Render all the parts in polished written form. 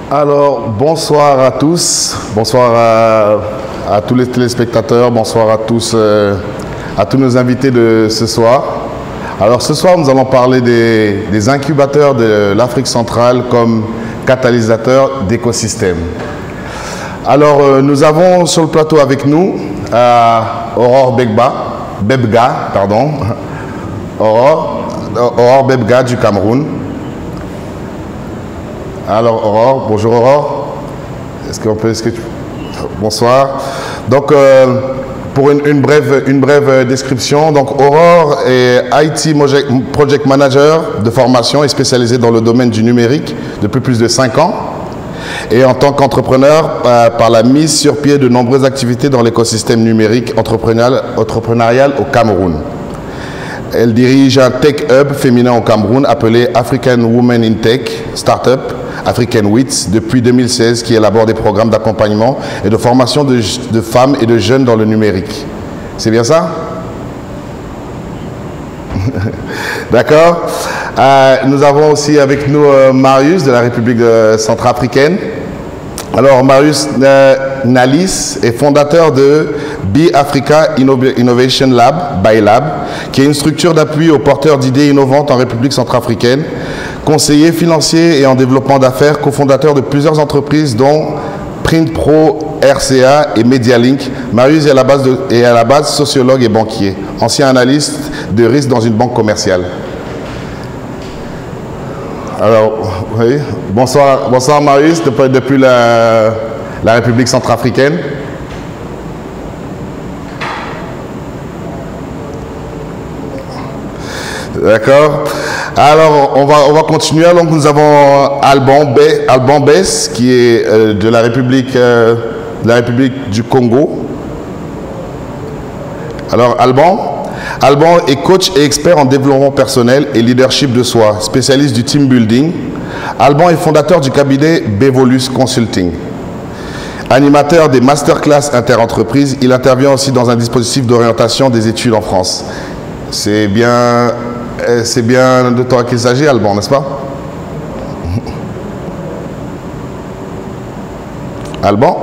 Alors, bonsoir à tous, bonsoir à tous les téléspectateurs, bonsoir à tous nos invités de ce soir. Alors, ce soir, nous allons parler des incubateurs de l'Afrique centrale comme catalysateurs d'écosystèmes. Alors, nous avons sur le plateau avec nous Aurore Bebga, Aurore Bebga du Cameroun. Alors Aurore, bonjour Aurore. Bonsoir. Donc pour une brève description, donc Aurore est IT Project Manager de formation et spécialisée dans le domaine du numérique depuis plus de 5 ans. Et en tant qu'entrepreneur, par la mise sur pied de nombreuses activités dans l'écosystème numérique entrepreneurial au Cameroun. Elle dirige un tech hub féminin au Cameroun appelé African Women in Tech Startup, African WITS, depuis 2016, qui élabore des programmes d'accompagnement et de formation de femmes et de jeunes dans le numérique. C'est bien ça? D'accord. Nous avons aussi avec nous Marius de la République centrafricaine. Alors Marius Nalis est fondateur de Be Africa Innovation Lab, BILAB, qui est une structure d'appui aux porteurs d'idées innovantes en République centrafricaine, conseiller financier et en développement d'affaires, cofondateur de plusieurs entreprises dont PrintPro, RCA et Medialink. Marius est à la base sociologue et banquier, ancien analyste de risque dans une banque commerciale. Alors, oui, bonsoir Marius, depuis la République centrafricaine. D'accord. Alors, on va continuer. Donc, nous avons Alban Bess, qui est de la République du Congo. Alors, Alban est coach et expert en développement personnel et leadership de soi, spécialiste du team building. Alban est fondateur du cabinet Bevolus Consulting. Animateur des masterclass interentreprises, il intervient aussi dans un dispositif d'orientation des études en France. C'est bien de toi qu'il s'agit, Alban, n'est-ce pas? Alban?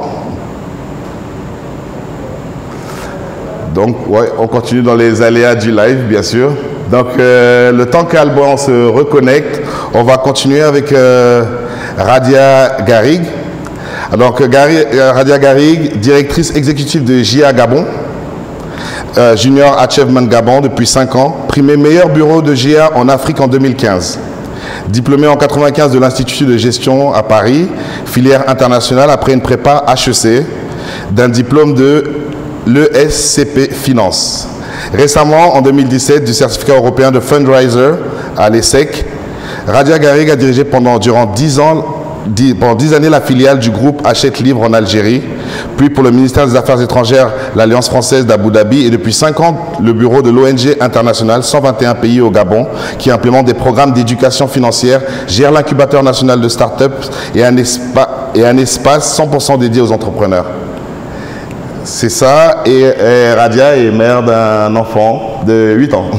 Donc, ouais, on continue dans les aléas du live, bien sûr. Donc, le temps qu'Alban se reconnecte, on va continuer avec Radia Garrigue. Donc, Radia Garrigue, directrice exécutive de JA Gabon, Junior Achievement Gabon depuis 5 ans, primé meilleur bureau de JA en Afrique en 2015. Diplômé en 1995 de l'Institut de gestion à Paris, filière internationale après une prépa HEC, d'un diplôme de l'ESCP Finance. Récemment, en 2017, du certificat européen de fundraiser à l'ESSEC, Radia Garrigue a dirigé durant 10 années la filiale du groupe Hachette Livre en Algérie, puis pour le ministère des Affaires étrangères, l'Alliance française d'Abu Dhabi, et depuis 5 ans, le bureau de l'ONG internationale, 121 pays au Gabon, qui implémente des programmes d'éducation financière, gère l'incubateur national de start-up et un espace 100% dédié aux entrepreneurs. C'est ça, et Radia est mère d'un enfant de 8 ans.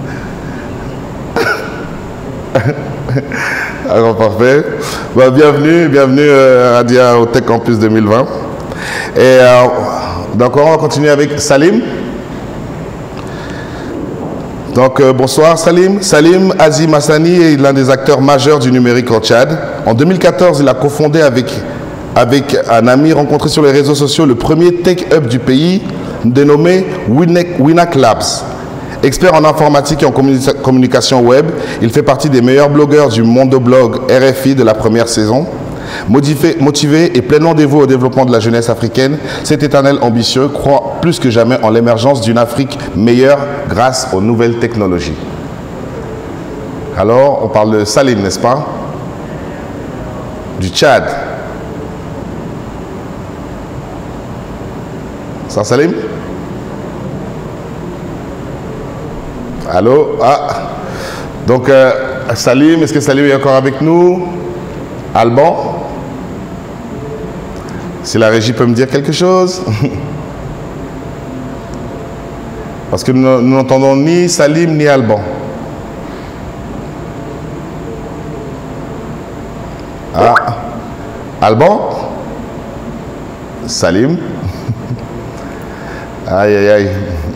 Alors, parfait. Bah, bienvenue Radia au Tech Campus 2020. Et donc, on va continuer avec Salim. Donc, bonsoir Salim. Salim Aziz Massani est l'un des acteurs majeurs du numérique au Tchad. En 2014, il a cofondé avec un ami rencontré sur les réseaux sociaux le premier tech hub du pays, dénommé Winak Labs. Expert en informatique et en communication web, il fait partie des meilleurs blogueurs du Mondoblog RFI de la première saison. Motivé et pleinement dévoué au développement de la jeunesse africaine, cet éternel ambitieux croit plus que jamais en l'émergence d'une Afrique meilleure grâce aux nouvelles technologies. Alors, on parle de Salim, n'est-ce pas? Du Tchad. Ça, Salim? Allô? Ah. Donc, Salim, est-ce que Salim est encore avec nous? Alban? Si la régie peut me dire quelque chose? Parce que nous n'entendons ni Salim ni Alban. Alban? Salim? Aïe, aïe, aïe.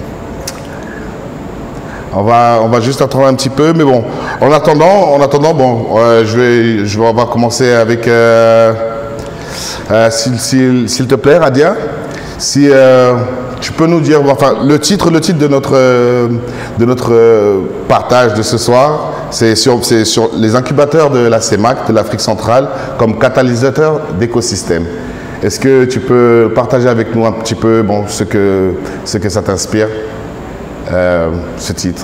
On va juste attendre un petit peu, mais bon. En attendant, bon, on va commencer avec, s'il te plaît, Radia, si tu peux nous dire, enfin, le titre de notre partage de ce soir, c'est sur les incubateurs de la CEMAC, de l'Afrique centrale, comme catalyseur d'écosystème. Est-ce que tu peux partager avec nous un petit peu, bon, ce que ça t'inspire, ce titre?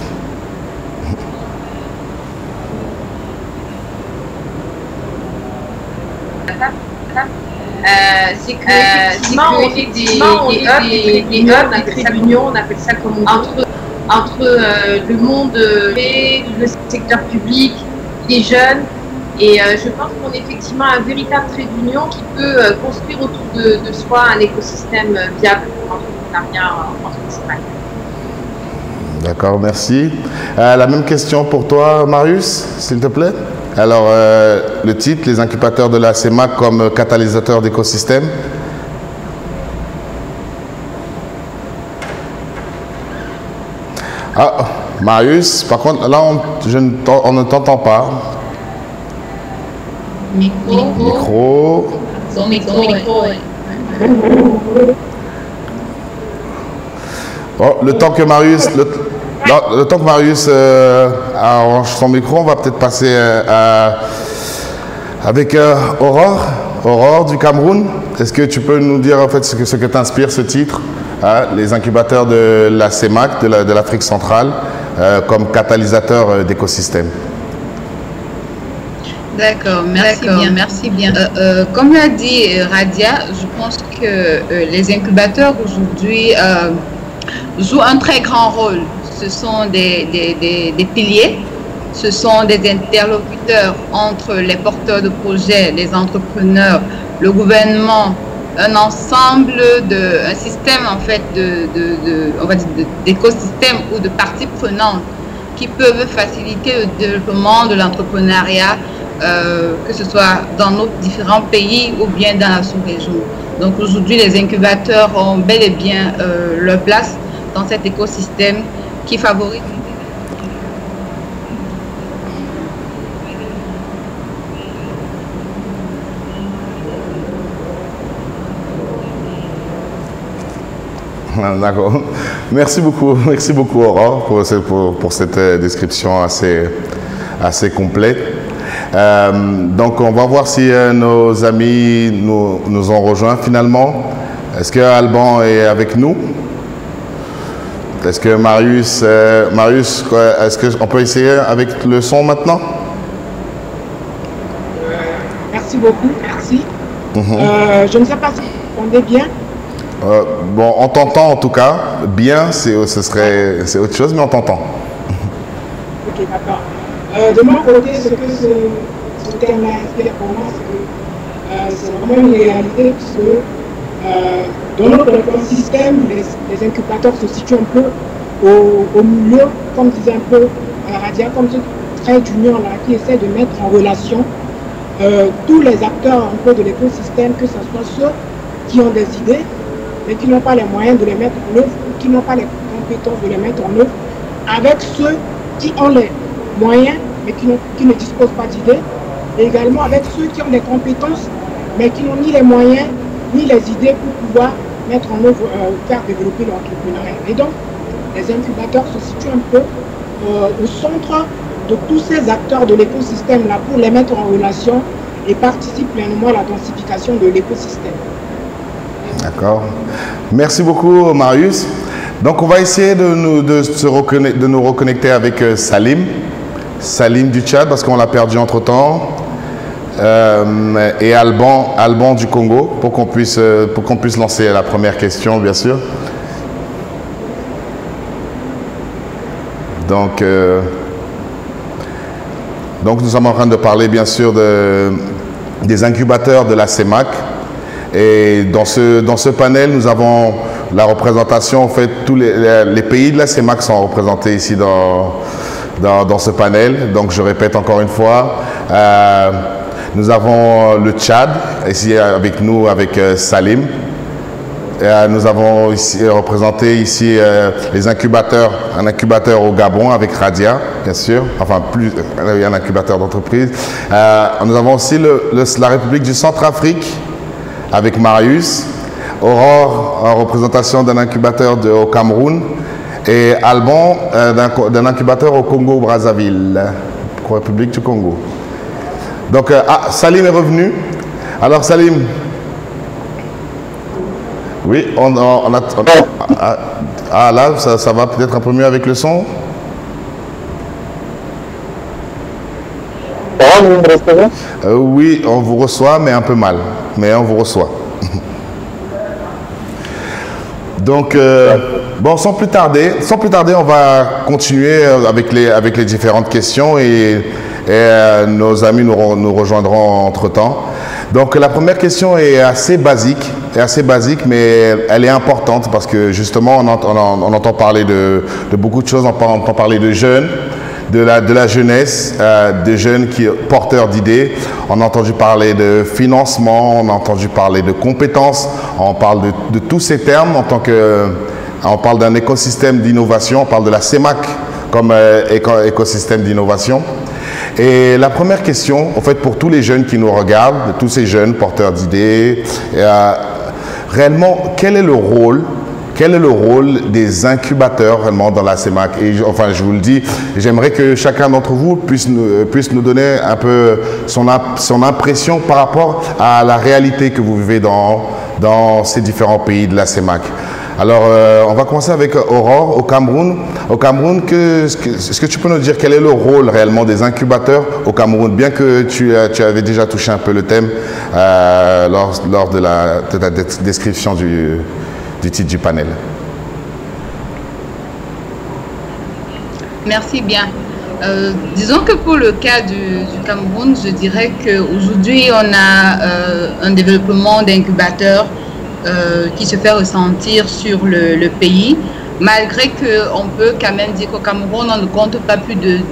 C'est qu'effectivement, on est des hubs, on appelle ça comme on veut, entre le monde privé, le secteur public, les jeunes. Et je pense qu'on est effectivement un véritable trait d'union qui peut construire autour de soi un écosystème viable pour l'entrepreneuriat entre les CEMAC. D'accord, merci. La même question pour toi, Marius, s'il te plaît. Alors, le titre, les incubateurs de la CEMAC comme catalyseur d'écosystème. Ah, Marius, par contre, là, on ne t'entend pas. Micro. Son micro. Bon, le temps que Marius arrange son micro, on va peut-être passer avec Aurore du Cameroun. Est-ce que tu peux nous dire en fait ce que t'inspire ce titre, les incubateurs de la CEMAC, de l'Afrique centrale, comme catalyseur d'écosystème? D'accord, merci bien. Comme l'a dit Radia, je pense que les incubateurs aujourd'hui jouent un très grand rôle. Ce sont des piliers, ce sont des interlocuteurs entre les porteurs de projets, les entrepreneurs, le gouvernement, un ensemble un système en fait d'écosystèmes ou de parties prenantes qui peuvent faciliter le développement de l'entrepreneuriat, que ce soit dans nos différents pays ou bien dans la sous-région. Donc aujourd'hui, les incubateurs ont bel et bien leur place dans cet écosystème qui favorise. D'accord. Merci beaucoup Aurore pour cette description assez complète. Donc on va voir si nos amis nous ont rejoints finalement. Est-ce que Alban est avec nous? Est-ce que Marius, est-ce qu'on peut essayer avec le son maintenant? Merci beaucoup, merci. Je ne sais pas si vous entendez bien. Bon, on t'entend en tout cas. Bien, c'est autre chose, mais on t'entend. Ok, d'accord. De mon côté, ce que ce terme a inspiré pour moi, c'est que c'est vraiment une réalité, puisque dans notre écosystème, les incubateurs se situent un peu au milieu, comme disait un peu Radia, comme ce trait d'union là qui essaie de mettre en relation tous les acteurs un peu de l'écosystème, que ce soit ceux qui ont des idées, mais qui n'ont pas les moyens de les mettre en œuvre, ou qui n'ont pas les compétences de les mettre en œuvre, avec ceux qui ont les moyens, mais qui ne disposent pas d'idées, et également avec ceux qui ont des compétences, mais qui n'ont ni les moyens, ni les idées pour pouvoir mettre en œuvre, faire développer l'entrepreneuriat. Et donc, les incubateurs se situent un peu au centre de tous ces acteurs de l'écosystème-là pour les mettre en relation et participent pleinement à la densification de l'écosystème. D'accord. Merci beaucoup, Marius. Donc, on va essayer de nous reconnecter avec Salim. Salim du Tchad, parce qu'on l'a perdu entre-temps. Et Alban du Congo, pour qu'on puisse lancer la première question, bien sûr. Donc nous sommes en train de parler, bien sûr, des incubateurs de la CEMAC. Et dans ce panel, nous avons la représentation, en fait, tous les pays de la CEMAC sont représentés ici dans ce panel. Donc je répète encore une fois, Nous avons le Tchad, ici avec nous, avec Salim. Nous avons ici, représenté ici les incubateurs, un incubateur au Gabon avec Radia, bien sûr, enfin plus un incubateur d'entreprise. Nous avons aussi la République du Centrafrique avec Marius, Aurore en représentation d'un incubateur au Cameroun et Alban d'un incubateur au Congo-Brazzaville, République du Congo. Donc, Salim est revenu. Alors Salim, oui, là, ça va peut-être un peu mieux avec le son. Oui, on vous reçoit, mais un peu mal. Mais on vous reçoit. Donc, bon, sans plus tarder, on va continuer avec les différentes questions et nos amis nous rejoindront entre-temps. Donc, la première question est assez basique, mais elle est importante parce que justement, on entend parler de beaucoup de choses, on entend parler de jeunes, de la jeunesse, des jeunes porteurs d'idées. On a entendu parler de financement, on a entendu parler de compétences, on parle de tous ces termes on parle d'un écosystème d'innovation, on parle de la CEMAC comme écosystème d'innovation. Et la première question, en fait, pour tous les jeunes qui nous regardent, tous ces jeunes porteurs d'idées, réellement, quel est le rôle des incubateurs réellement dans la CEMAC? Et enfin, je vous le dis, j'aimerais que chacun d'entre vous puisse nous donner un peu son impression par rapport à la réalité que vous vivez dans ces différents pays de la CEMAC. Alors, on va commencer avec Aurore au Cameroun. Au Cameroun, est-ce que tu peux nous dire quel est le rôle réellement des incubateurs au Cameroun, bien que tu avais déjà touché un peu le thème lors de ta description du titre du panel. Merci bien. Disons que pour le cas du Cameroun, je dirais qu'aujourd'hui, on a un développement d'incubateurs qui se fait ressentir sur le pays, malgré qu'on peut quand même dire qu'au Cameroun, on ne compte pas plus de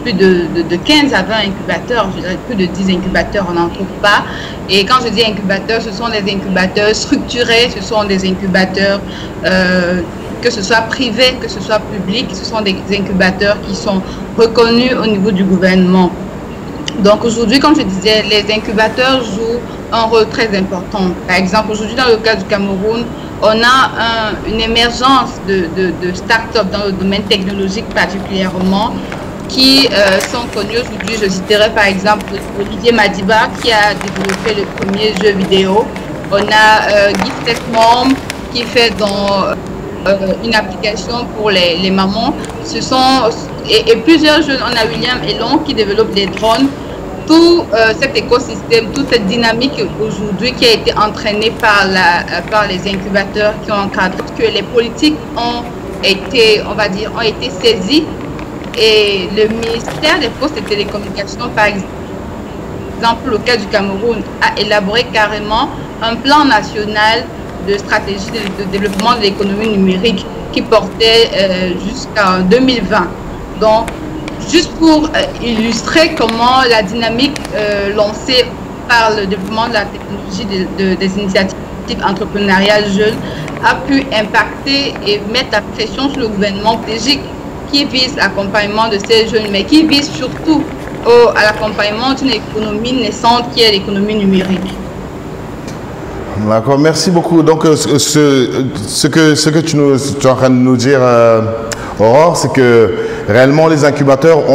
15 à 20 incubateurs, je dirais plus de 10 incubateurs, on n'en trouve pas. Et quand je dis incubateurs, ce sont des incubateurs structurés, ce sont des incubateurs que ce soit privé, que ce soit public, ce sont des incubateurs qui sont reconnus au niveau du gouvernement. Donc aujourd'hui, comme je disais, les incubateurs jouent un rôle très important. Par exemple, aujourd'hui, dans le cas du Cameroun, on a une émergence de start-up dans le domaine technologique particulièrement qui sont connus aujourd'hui. Je citerai par exemple Olivier Madiba qui a développé le premier jeu vidéo. On a Gifted Mom qui fait une application pour les mamans. Et plusieurs jeunes. On a William Elon qui développe des drones. Tout cet écosystème, toute cette dynamique aujourd'hui qui a été entraînée par les incubateurs qui ont encadré, que les politiques ont été saisies et le ministère des Postes et Télécommunications, par exemple, le cas du Cameroun, a élaboré carrément un plan national de stratégie de développement de l'économie numérique qui portait jusqu'en 2020. Donc, juste pour illustrer comment la dynamique lancée par le développement de la technologie des initiatives entrepreneuriales jeunes a pu impacter et mettre la pression sur le gouvernement stratégique qui vise l'accompagnement de ces jeunes, mais qui vise surtout à l'accompagnement d'une économie naissante qui est l'économie numérique. D'accord, merci beaucoup. Donc, ce que tu es en train de nous dire, Aurore, c'est que réellement les incubateurs ont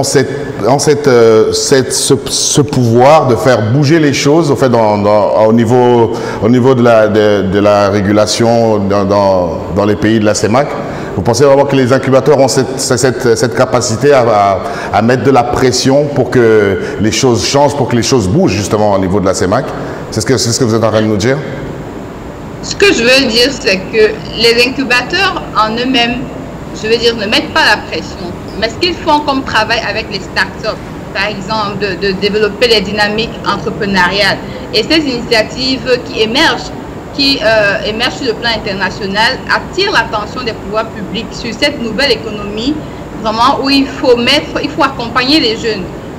ce pouvoir de faire bouger les choses au fait, au niveau de la régulation dans les pays de la CEMAC. Vous pensez vraiment que les incubateurs ont cette capacité à mettre de la pression pour que les choses changent, pour que les choses bougent justement au niveau de la CEMAC? C'est ce que vous êtes en train de nous dire? Ce que je veux dire, c'est que les incubateurs en eux-mêmes, je veux dire, ne mettent pas la pression. Mais ce qu'ils font comme travail avec les startups, par exemple, de développer les dynamiques entrepreneuriales et ces initiatives qui émergent sur le plan international, attirent l'attention des pouvoirs publics sur cette nouvelle économie, vraiment où il faut accompagner les jeunes.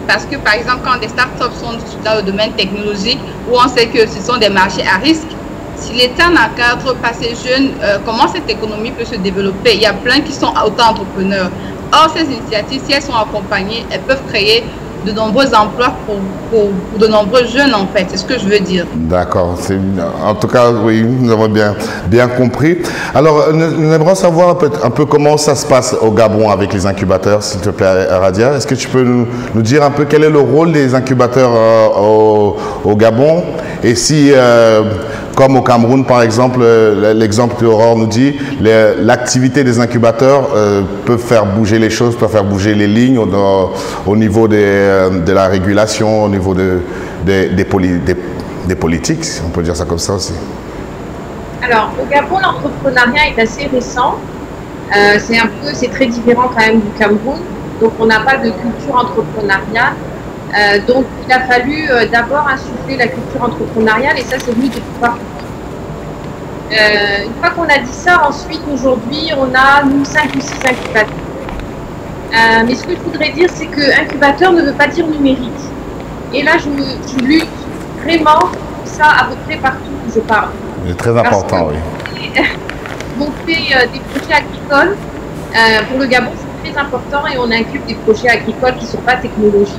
Parce que, par exemple, quand des startups sont dans le domaine technologique, où on sait que ce sont des marchés à risque, si l'État n'encadre pas ces jeunes, comment cette économie peut se développer? Il y a plein qui sont auto-entrepreneurs. Or, ces initiatives, si elles sont accompagnées, elles peuvent créer de nombreux emplois pour de nombreux jeunes, en fait. C'est ce que je veux dire. D'accord. En tout cas, oui, nous avons bien compris. Alors, nous aimerions savoir un peu comment ça se passe au Gabon avec les incubateurs, s'il te plaît, Radia. Est-ce que tu peux nous dire un peu quel est le rôle des incubateurs au Gabon? Et si, comme au Cameroun, par exemple, l'exemple que Aurore nous dit, l'activité des incubateurs peut faire bouger les choses, peut faire bouger les lignes au niveau de la régulation, au niveau des politiques, si on peut dire ça comme ça aussi. Alors, au Gabon, l'entrepreneuriat est assez récent. C'est très différent quand même du Cameroun. Donc, on n'a pas de culture entrepreneuriale. Donc, il a fallu d'abord insuffler la culture entrepreneuriale et ça, c'est venu des pouvoirs publics. Une fois qu'on a dit ça, ensuite, aujourd'hui, on a, nous, 5 ou 6 incubateurs. Mais ce que je voudrais dire, c'est que incubateur ne veut pas dire numérique. Et là, je lutte vraiment pour ça à peu près partout où je parle. C'est très important, oui. Monter des projets agricoles, pour le Gabon, c'est très important et on incube des projets agricoles qui ne sont pas technologiques.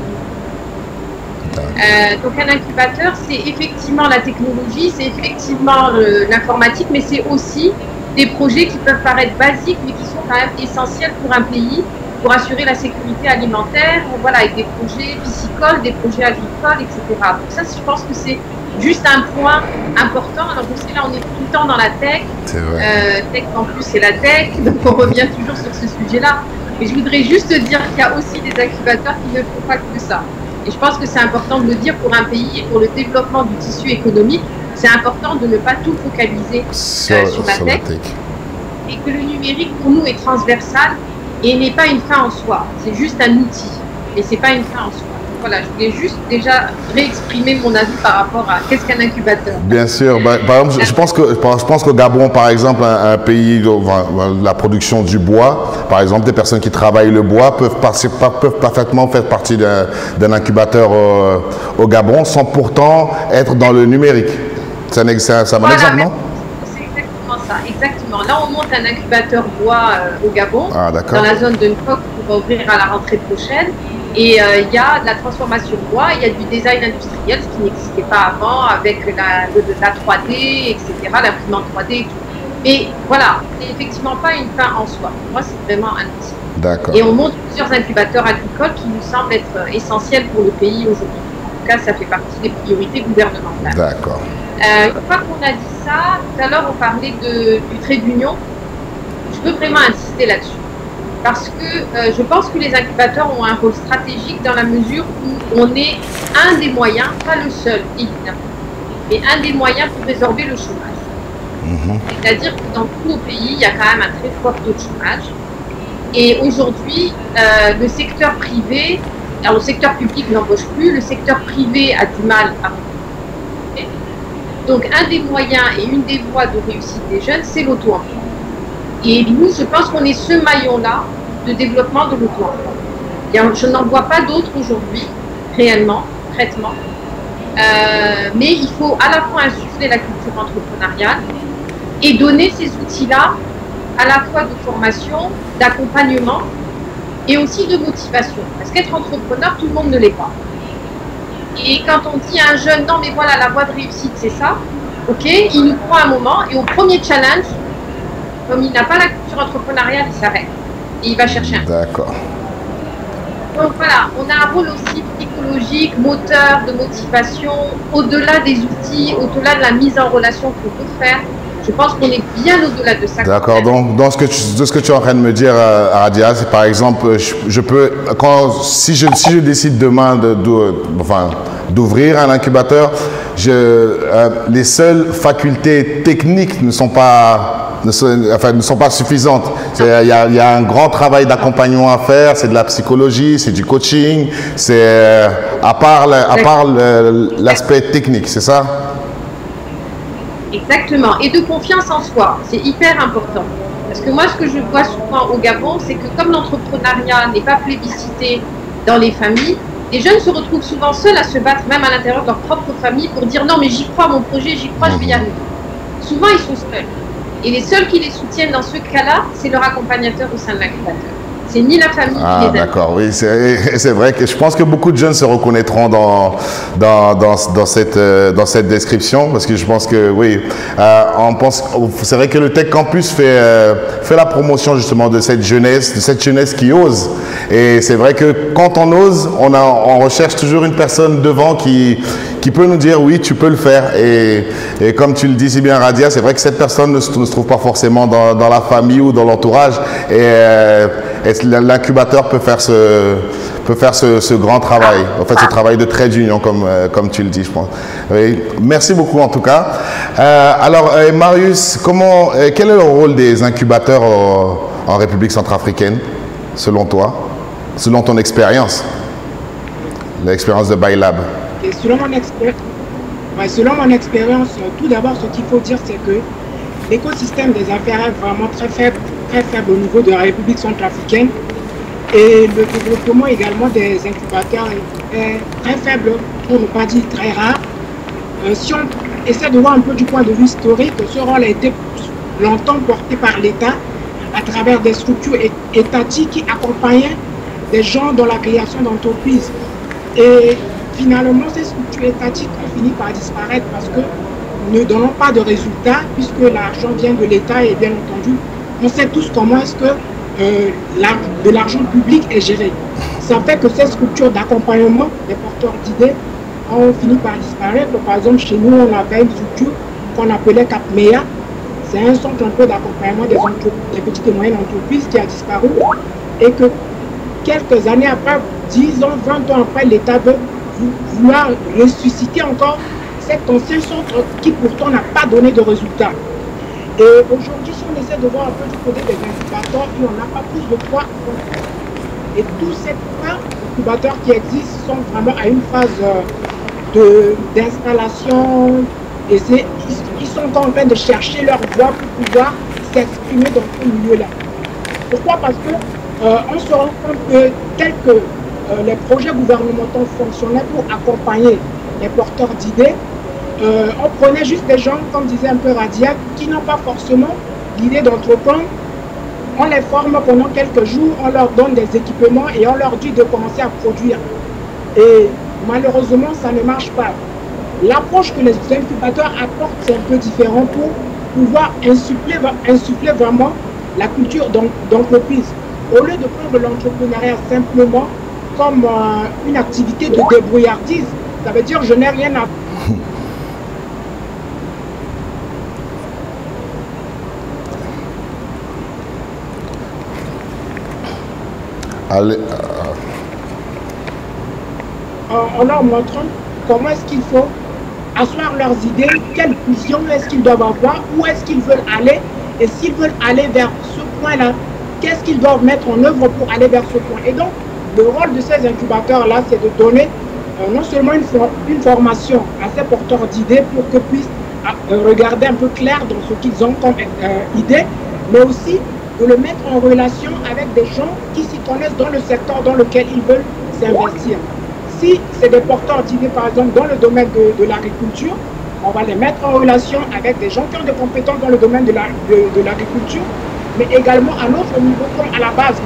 Donc un incubateur, c'est effectivement la technologie, c'est effectivement l'informatique, mais c'est aussi des projets qui peuvent paraître basiques, mais qui sont quand même essentiels pour un pays, pour assurer la sécurité alimentaire, voilà, avec des projets piscicoles, des projets agricoles, etc. Donc ça, je pense que c'est juste un point important. Alors je sais, là, on est tout le temps dans la tech. C'est vrai. Tech en plus, c'est la tech, donc on revient toujours sur ce sujet-là. Mais je voudrais juste dire qu'il y a aussi des incubateurs qui ne font pas que ça. Et je pense que c'est important de le dire pour un pays et pour le développement du tissu économique. C'est important de ne pas tout focaliser sur la tech. Et que le numérique, pour nous, est transversal et n'est pas une fin en soi. C'est juste un outil. Et ce n'est pas une fin en soi. Voilà, je voulais juste déjà réexprimer mon avis par rapport à qu'est-ce qu'un incubateur. Bien sûr. Par exemple, je pense qu'au Gabon, par exemple, un pays de la production du bois, par exemple, des personnes qui travaillent le bois peuvent parfaitement faire partie d'un incubateur au Gabon sans pourtant être dans le numérique. C'est un exemple, non? C'est exactement ça, exactement. Là, on monte un incubateur bois au Gabon, dans la zone de Nkok, qui va ouvrir à la rentrée prochaine. Et il y a de la transformation bois, il y a du design industriel, ce qui n'existait pas avant, avec la 3D, etc., l'imprimante 3D et tout. Mais voilà, c'est effectivement pas une fin en soi. Pour moi, c'est vraiment un outil. D'accord. Et on monte plusieurs incubateurs agricoles qui nous semblent être essentiels pour le pays aujourd'hui. En tout cas, ça fait partie des priorités gouvernementales. D'accord. Une fois qu'on a dit ça, tout à l'heure, on parlait du trait d'union. Je veux vraiment insister là-dessus. Parce que je pense que les incubateurs ont un rôle stratégique dans la mesure où on est un des moyens, pas le seul, évidemment, mais un des moyens pour résorber le chômage. C'est-à-dire que dans tous nos pays, il y a quand même un très fort taux de chômage. Et aujourd'hui, le secteur privé, alors le secteur public n'embauche plus, le secteur privé a du mal à recruter. Donc un des moyens et une des voies de réussite des jeunes, c'est l'auto-emploi. Et nous, je pense qu'on est ce maillon-là de développement de l'auto-emploi. Je n'en vois pas d'autres aujourd'hui, réellement, concrètement. Mais il faut à la fois insuffler la culture entrepreneuriale et donner ces outils-là à la fois de formation, d'accompagnement et aussi de motivation. Parce qu'être entrepreneur, tout le monde ne l'est pas. Et quand on dit à un jeune, non mais voilà, la voie de réussite, c'est ça, ok, il nous prend un moment et au premier challenge, comme il n'a pas la culture entrepreneuriale, il s'arrête et il va chercher un. D'accord. Donc voilà, on a un rôle aussi psychologique, moteur, de motivation, au-delà des outils, au-delà de la mise en relation qu'on peut faire. Je pense qu'on est bien au-delà de ça. D'accord, donc dans ce que tu es en train de me dire, Radia, c'est par exemple, je peux, si je décide demain d'ouvrir un incubateur, les seules facultés techniques ne sont pas suffisantes. Il y a un grand travail d'accompagnement à faire, c'est de la psychologie, c'est du coaching, c'est à part l'aspect technique, c'est ça? Exactement, et de confiance en soi, c'est hyper important. Parce que moi, ce que je vois souvent au Gabon, c'est que comme l'entrepreneuriat n'est pas plébiscité dans les familles, Les jeunes se retrouvent souvent seuls à se battre, même à l'intérieur de leur propre famille, pour dire non, mais j'y crois à mon projet, j'y crois, je vais y arriver. Souvent, ils sont seuls. Et les seuls qui les soutiennent dans ce cas-là, c'est leur accompagnateur au sein de l'incubateur. C'est ni la famille, ni les amis. D'accord, oui, c'est vrai que je pense que beaucoup de jeunes se reconnaîtront dans cette description, parce que je pense que, oui, c'est vrai que le Tech Campus fait la promotion justement de cette jeunesse qui ose. Et c'est vrai que quand on ose, on recherche toujours une personne devant qui peut nous dire oui, tu peux le faire. Et comme tu le dis si bien, Radia, c'est vrai que cette personne ne se trouve pas forcément dans la famille ou dans l'entourage. Et l'incubateur peut faire ce grand travail, en fait ce travail de trade union comme tu le dis, je pense. Oui. Merci beaucoup en tout cas. Alors Marius, quel est le rôle des incubateurs en République centrafricaine, selon toi, selon ton expérience, l'expérience de ByLab? Et selon mon expérience, tout d'abord ce qu'il faut dire c'est que l'écosystème des affaires est vraiment très faible au niveau de la République centrafricaine et le développement également des incubateurs est très faible, pour ne pas dire très rare. Si on essaie de voir un peu du point de vue historique, ce rôle a été longtemps porté par l'État à travers des structures étatiques qui accompagnaient des gens dans la création d'entreprises. Et finalement, ces structures étatiques ont fini par disparaître parce que ne donnant pas de résultats, puisque l'argent vient de l'État et bien entendu, on sait tous comment est-ce que de l'argent public est géré. Ça fait que ces structures d'accompagnement des porteurs d'idées ont fini par disparaître. Par exemple, chez nous, on avait une structure qu'on appelait CapMea. C'est un centre un peu d'accompagnement des petites et moyennes entreprises qui a disparu et que quelques années après, 10 ans, 20 ans après, l'État veut vouloir ressusciter encore cet ancien centre qui pourtant n'a pas donné de résultats. Et aujourd'hui, si on essaie de voir un peu du côté des incubateurs, on n'a pas plus de poids. Et tous ces incubateurs qui existent sont vraiment à une phase d'installation. Et ils sont encore en train de chercher leur voie pour pouvoir s'exprimer dans ce milieu-là. Pourquoi? Parce que on se rend compte que tel que les projets gouvernementaux fonctionnaient pour accompagner les porteurs d'idées, on prenait juste des gens, comme disait un peu Radia, qui n'ont pas forcément l'idée d'entreprendre. On les forme pendant quelques jours, on leur donne des équipements et on leur dit de commencer à produire. Et malheureusement, ça ne marche pas. L'approche que les incubateurs apportent, c'est un peu différent pour pouvoir insuffler vraiment la culture d'entreprise. Au lieu de prendre l'entrepreneuriat simplement comme une activité de débrouillardise, ça veut dire je n'ai rien à en leur montrant comment est-ce qu'il faut asseoir leurs idées, quelle vision est-ce qu'ils doivent avoir, où est-ce qu'ils veulent aller, et s'ils veulent aller vers ce point-là, qu'est-ce qu'ils doivent mettre en œuvre pour aller vers ce point. Et donc, le rôle de ces incubateurs-là, c'est de donner non seulement une formation à ces porteurs d'idées pour qu'ils puissent regarder un peu clair dans ce qu'ils ont comme idée, mais aussi de le mettre en relation avec des gens qui s'y connaissent dans le secteur dans lequel ils veulent s'investir. Si c'est des porteurs d'idées, par exemple, dans le domaine de l'agriculture, on va les mettre en relation avec des gens qui ont des compétences dans le domaine de l'agriculture, mais également à notre niveau, comme à la base,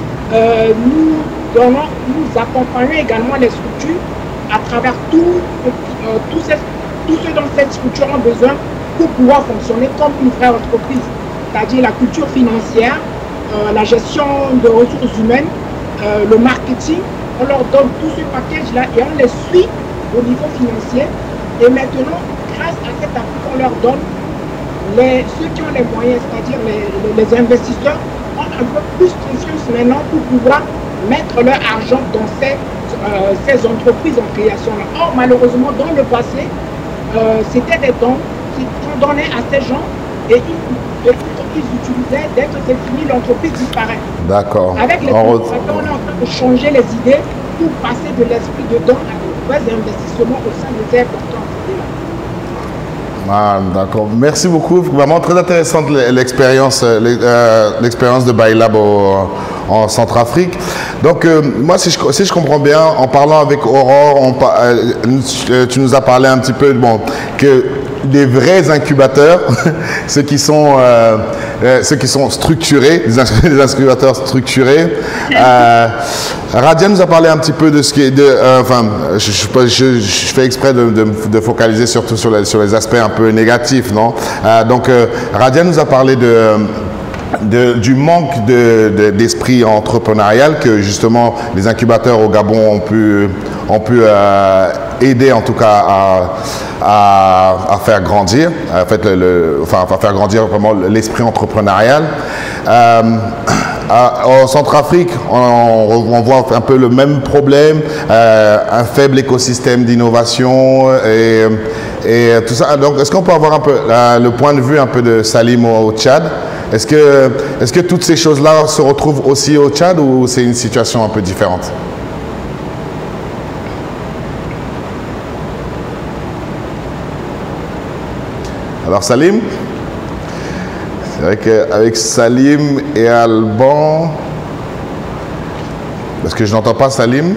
nous accompagnons également les structures à travers tout ce dont cette structure a besoin pour pouvoir fonctionner comme une vraie entreprise, c'est-à-dire la culture financière, la gestion de ressources humaines, le marketing. On leur donne tout ce package-là et on les suit au niveau financier. Et maintenant, grâce à cet appui qu'on leur donne, ceux qui ont les moyens, c'est-à-dire les investisseurs, ont un peu plus confiance maintenant pour pouvoir mettre leur argent dans ces entreprises en création. Or, malheureusement, dans le passé, c'était des dons qu'on donnait à ces gens et ils utilisaient, dès que c'est fini, l'entreprise disparaît. D'accord. Avec les incubateurs, on est en train de changer les idées pour passer de l'esprit de don à de vrais investissements au sein de ces porteurs d'idées-là. Ah, d'accord. Merci beaucoup. Vraiment très intéressante l'expérience de ByLab en Centrafrique. Donc moi, si je comprends bien, en parlant avec Aurore, tu nous as parlé un petit peu que des vrais incubateurs, ceux qui sont structurés, des incubateurs structurés. Radia nous a parlé un petit peu de ce qui est je fais exprès de focaliser surtout sur les aspects un peu négatifs, non? Donc Radia nous a parlé du manque d'esprit entrepreneurial que justement les incubateurs au Gabon ont pu aider en tout cas à faire grandir, en fait, à faire grandir vraiment l'esprit entrepreneurial. En Centrafrique, on voit un peu le même problème, un faible écosystème d'innovation et tout ça. Donc, est-ce qu'on peut avoir un peu le point de vue un peu de Salim au Tchad? Est-ce que toutes ces choses-là se retrouvent aussi au Tchad ou c'est une situation un peu différente? Alors Salim, c'est vrai qu'avec Salim et Alban, parce que je n'entends pas Salim,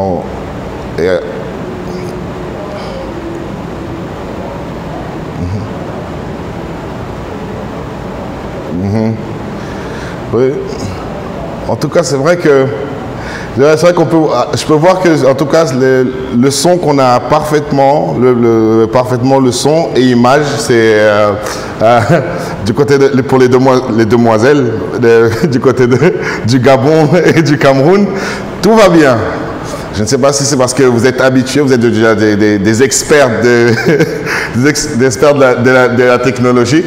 Oui. En tout cas, c'est vrai que je peux voir que, en tout cas, le son qu'on a parfaitement, parfaitement le son et image, c'est du côté pour les demoiselles, du côté du Gabon et du Cameroun, tout va bien. Je ne sais pas si c'est parce que vous êtes habitués, vous êtes déjà des experts, des experts de la technologie.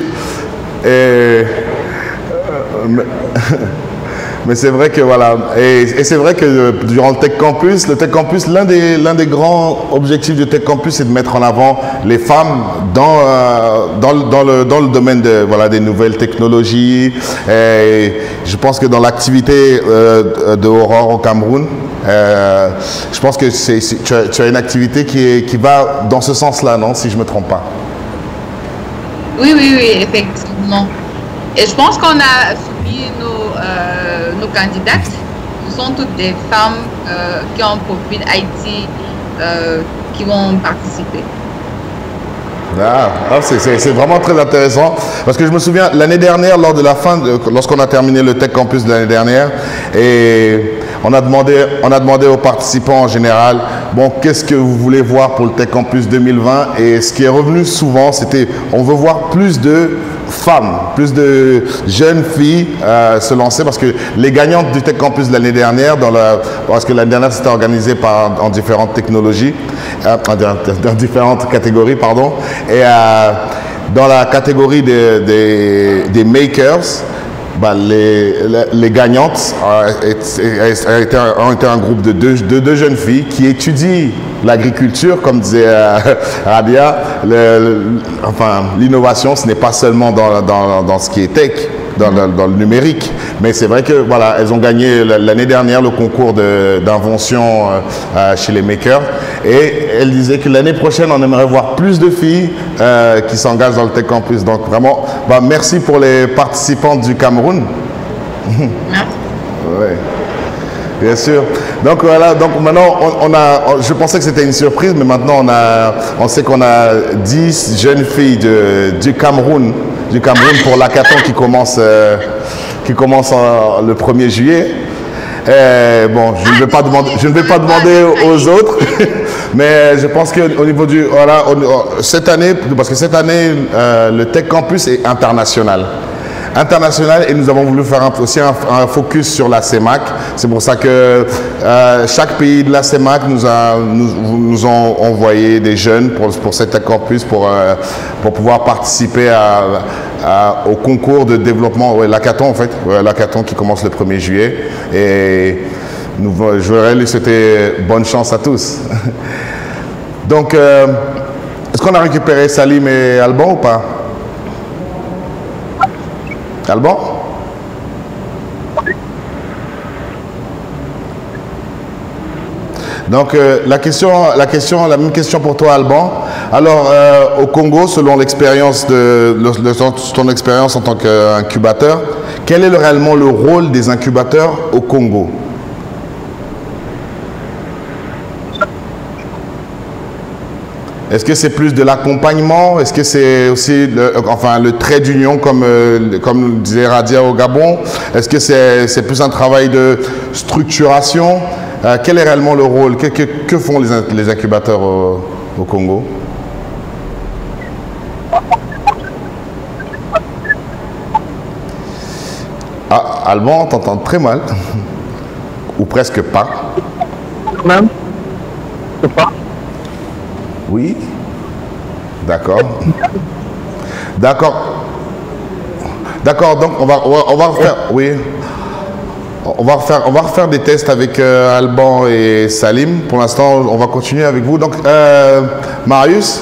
Mais c'est vrai que voilà, et c'est vrai que durant le Tech Campus, l'un des grands objectifs du Tech Campus, c'est de mettre en avant les femmes dans le domaine des nouvelles technologies. Et je pense que dans l'activité de Aurore au Cameroun, je pense que tu as une activité qui va dans ce sens-là, non, si je ne me trompe pas. Oui, effectivement. Et je pense qu'on a suivi nos candidates. Ce sont toutes des femmes qui ont un profil IT qui vont participer. C'est vraiment très intéressant parce que je me souviens l'année dernière lorsqu'on a terminé le Tech Campus de l'année dernière et on a demandé aux participants en général, bon, qu'est-ce que vous voulez voir pour le Tech Campus 2020, et ce qui est revenu souvent, c'était on veut voir plus de femmes, plus de jeunes filles se lancer, parce que les gagnantes du Tech Campus de l'année dernière, parce que l'année dernière c'était organisé en différentes technologies, dans différentes catégories, pardon, et dans la catégorie des makers, les gagnantes ont été un groupe de deux jeunes filles qui étudient l'agriculture, comme disait Radia. L'innovation, ce n'est pas seulement dans ce qui est tech, dans le numérique, mais c'est vrai que voilà, elles ont gagné l'année dernière le concours d'invention chez les makers, et elles disaient que l'année prochaine on aimerait voir plus de filles qui s'engagent dans le Tech Campus. Donc vraiment, merci pour les participantes du Cameroun. Ouais. Bien sûr. Donc voilà, donc maintenant je pensais que c'était une surprise, mais maintenant on sait qu'on a 10 jeunes filles du Cameroun pour l'hackathon qui commence le 1er juillet. Bon, je ne vais pas demander aux autres, mais je pense qu'au niveau cette année, parce que cette année le Tech Campus est international, et nous avons voulu faire aussi un focus sur la CEMAC. C'est pour ça que chaque pays de la CEMAC nous ont envoyé des jeunes pour cet campus pour pouvoir participer au concours de développement, l'hackathon en fait, l'hackathon qui commence le 1er juillet. Et je voudrais lui souhaiter bonne chance à tous. Donc, est-ce qu'on a récupéré Salim et Alban ou pas? Alban? Donc la même question pour toi, Alban. Alors, au Congo, selon l'expérience ton expérience en tant qu'incubateur, quel est réellement le rôle des incubateurs au Congo? Est-ce que c'est plus de l'accompagnement? Est-ce que c'est aussi le trait d'union comme disait Radia au Gabon? Est-ce que c'est plus un travail de structuration? Quel est réellement le rôle? Que font les incubateurs au Congo? Ah, Alban, on t'entend très mal. Ou presque pas. Même pas. Oui. D'accord. D'accord. D'accord, donc on va refaire. Oui. On va refaire des tests avec Alban et Salim. Pour l'instant, on va continuer avec vous. Donc, Marius,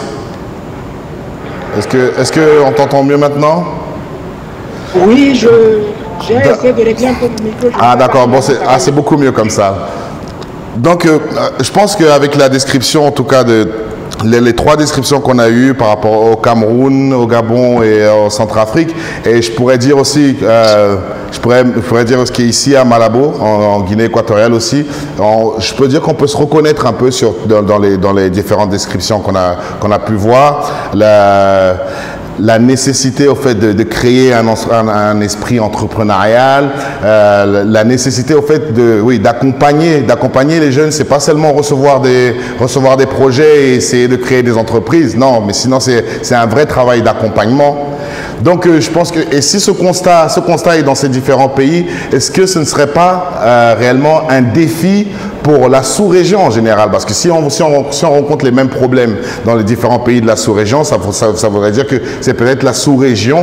est-ce que on t'entend mieux maintenant? Oui, j'ai essayé de régler un peu mon micro. Ah d'accord, bon, c'est beaucoup mieux comme ça. Donc, je pense qu'avec la description, en tout cas, les trois descriptions qu'on a eues par rapport au Cameroun, au Gabon et au Centrafrique, et je pourrais dire aussi, je pourrais dire ce qui est ici à Malabo, en Guinée équatoriale aussi, je peux dire qu'on peut se reconnaître un peu dans les différentes descriptions qu'on a pu voir. La nécessité au fait de créer un esprit entrepreneurial, la nécessité au fait d'accompagner les jeunes. C'est pas seulement recevoir des projets et essayer de créer des entreprises, non, mais sinon c'est un vrai travail d'accompagnement. Donc je pense que, et si ce constat est dans ces différents pays, est-ce que ce ne serait pas réellement un défi pour la sous-région en général? Parce que si on rencontre les mêmes problèmes dans les différents pays de la sous-région, ça voudrait dire que c'est peut-être la sous-région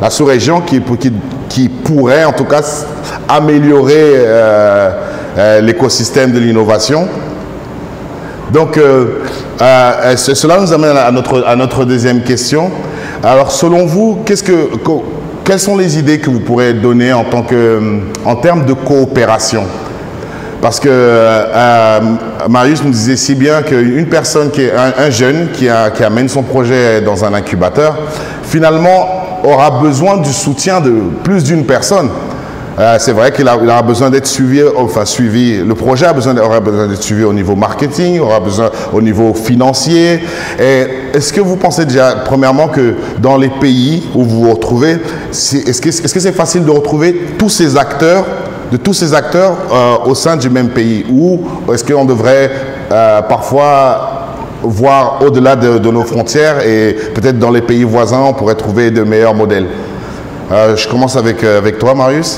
qui pourrait en tout cas améliorer l'écosystème de l'innovation. Donc, cela nous amène à notre deuxième question. Alors, selon vous, quelles sont les idées que vous pourrez donner en termes de coopération? Parce que Marius nous disait si bien qu'une personne un jeune qui amène son projet dans un incubateur, finalement, aura besoin du soutien de plus d'une personne. C'est vrai qu'il aura besoin d'être suivi. Le projet aura besoin d'être suivi au niveau marketing, aura besoin au niveau financier. Est-ce que vous pensez déjà, premièrement, que dans les pays où vous vous retrouvez, est-ce que c'est facile de retrouver tous ces acteurs au sein du même pays? Ou est-ce qu'on devrait parfois voir au-delà de nos frontières et peut-être dans les pays voisins, on pourrait trouver de meilleurs modèles? Je commence avec toi, Marius.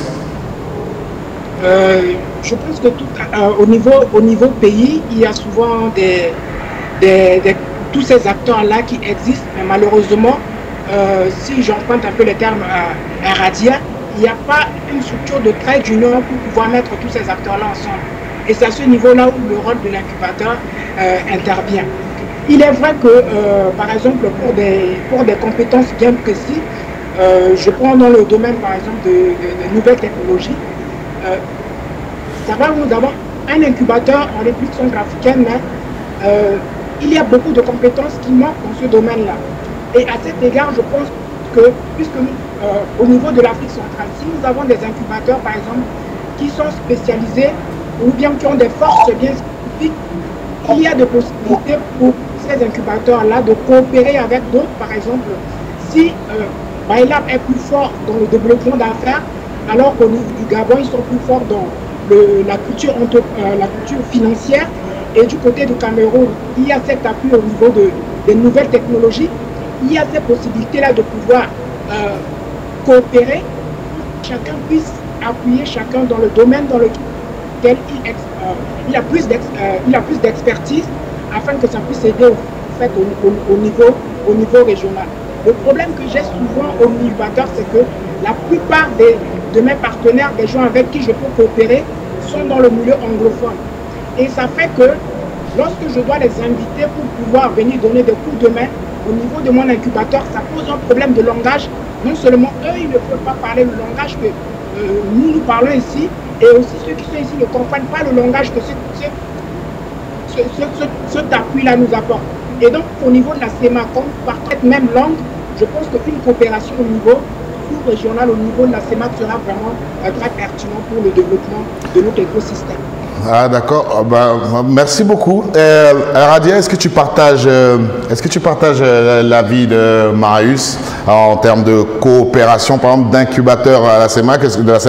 Je pense que au niveau pays, il y a souvent tous ces acteurs-là qui existent, mais malheureusement, si j'emprunte un peu le terme à Radia, il n'y a pas une structure de trait d'union pour pouvoir mettre tous ces acteurs-là ensemble. Et c'est à ce niveau-là où le rôle de l'incubateur intervient. Il est vrai que, par exemple, pour des compétences bien précises, je prends dans le domaine, par exemple, de nouvelles technologies, ça va nous avoir un incubateur en République centrafricaine, mais il y a beaucoup de compétences qui manquent dans ce domaine-là. Et à cet égard, je pense que, puisque au niveau de l'Afrique centrale, si nous avons des incubateurs, par exemple, qui sont spécialisés ou bien qui ont des forces bien spécifiques, il y a des possibilités pour ces incubateurs-là de coopérer avec d'autres. Par exemple, si Bailab est plus fort dans le développement d'affaires, alors qu'au niveau du Gabon, ils sont plus forts dans la culture financière, et du côté du Cameroun, il y a cet appui au niveau des nouvelles technologies. Il y a ces possibilités-là de pouvoir coopérer, chacun puisse appuyer chacun dans le domaine dans lequel il a plus d'expertise, afin que ça puisse aider au niveau régional. Le problème que j'ai souvent au incubateur, c'est que la plupart de mes partenaires, des gens avec qui je peux coopérer, sont dans le milieu anglophone. Et ça fait que lorsque je dois les inviter pour pouvoir venir donner des coups de main au niveau de mon incubateur, ça pose un problème de langage. Non seulement eux, ils ne peuvent pas parler le langage que nous parlons ici, et aussi ceux qui sont ici ne comprennent pas le langage que cet appui-là nous apporte. Et donc, au niveau de la CEMAC, on parle cette même langue. Je pense qu'une coopération au niveau sous-régional, au niveau de la CEMAC, sera vraiment très pertinent pour le développement de notre écosystème. Ah d'accord, merci beaucoup. Radia, est-ce que tu partages, l'avis de Marius en termes de coopération, par exemple, d'incubateurs à la CEMAC?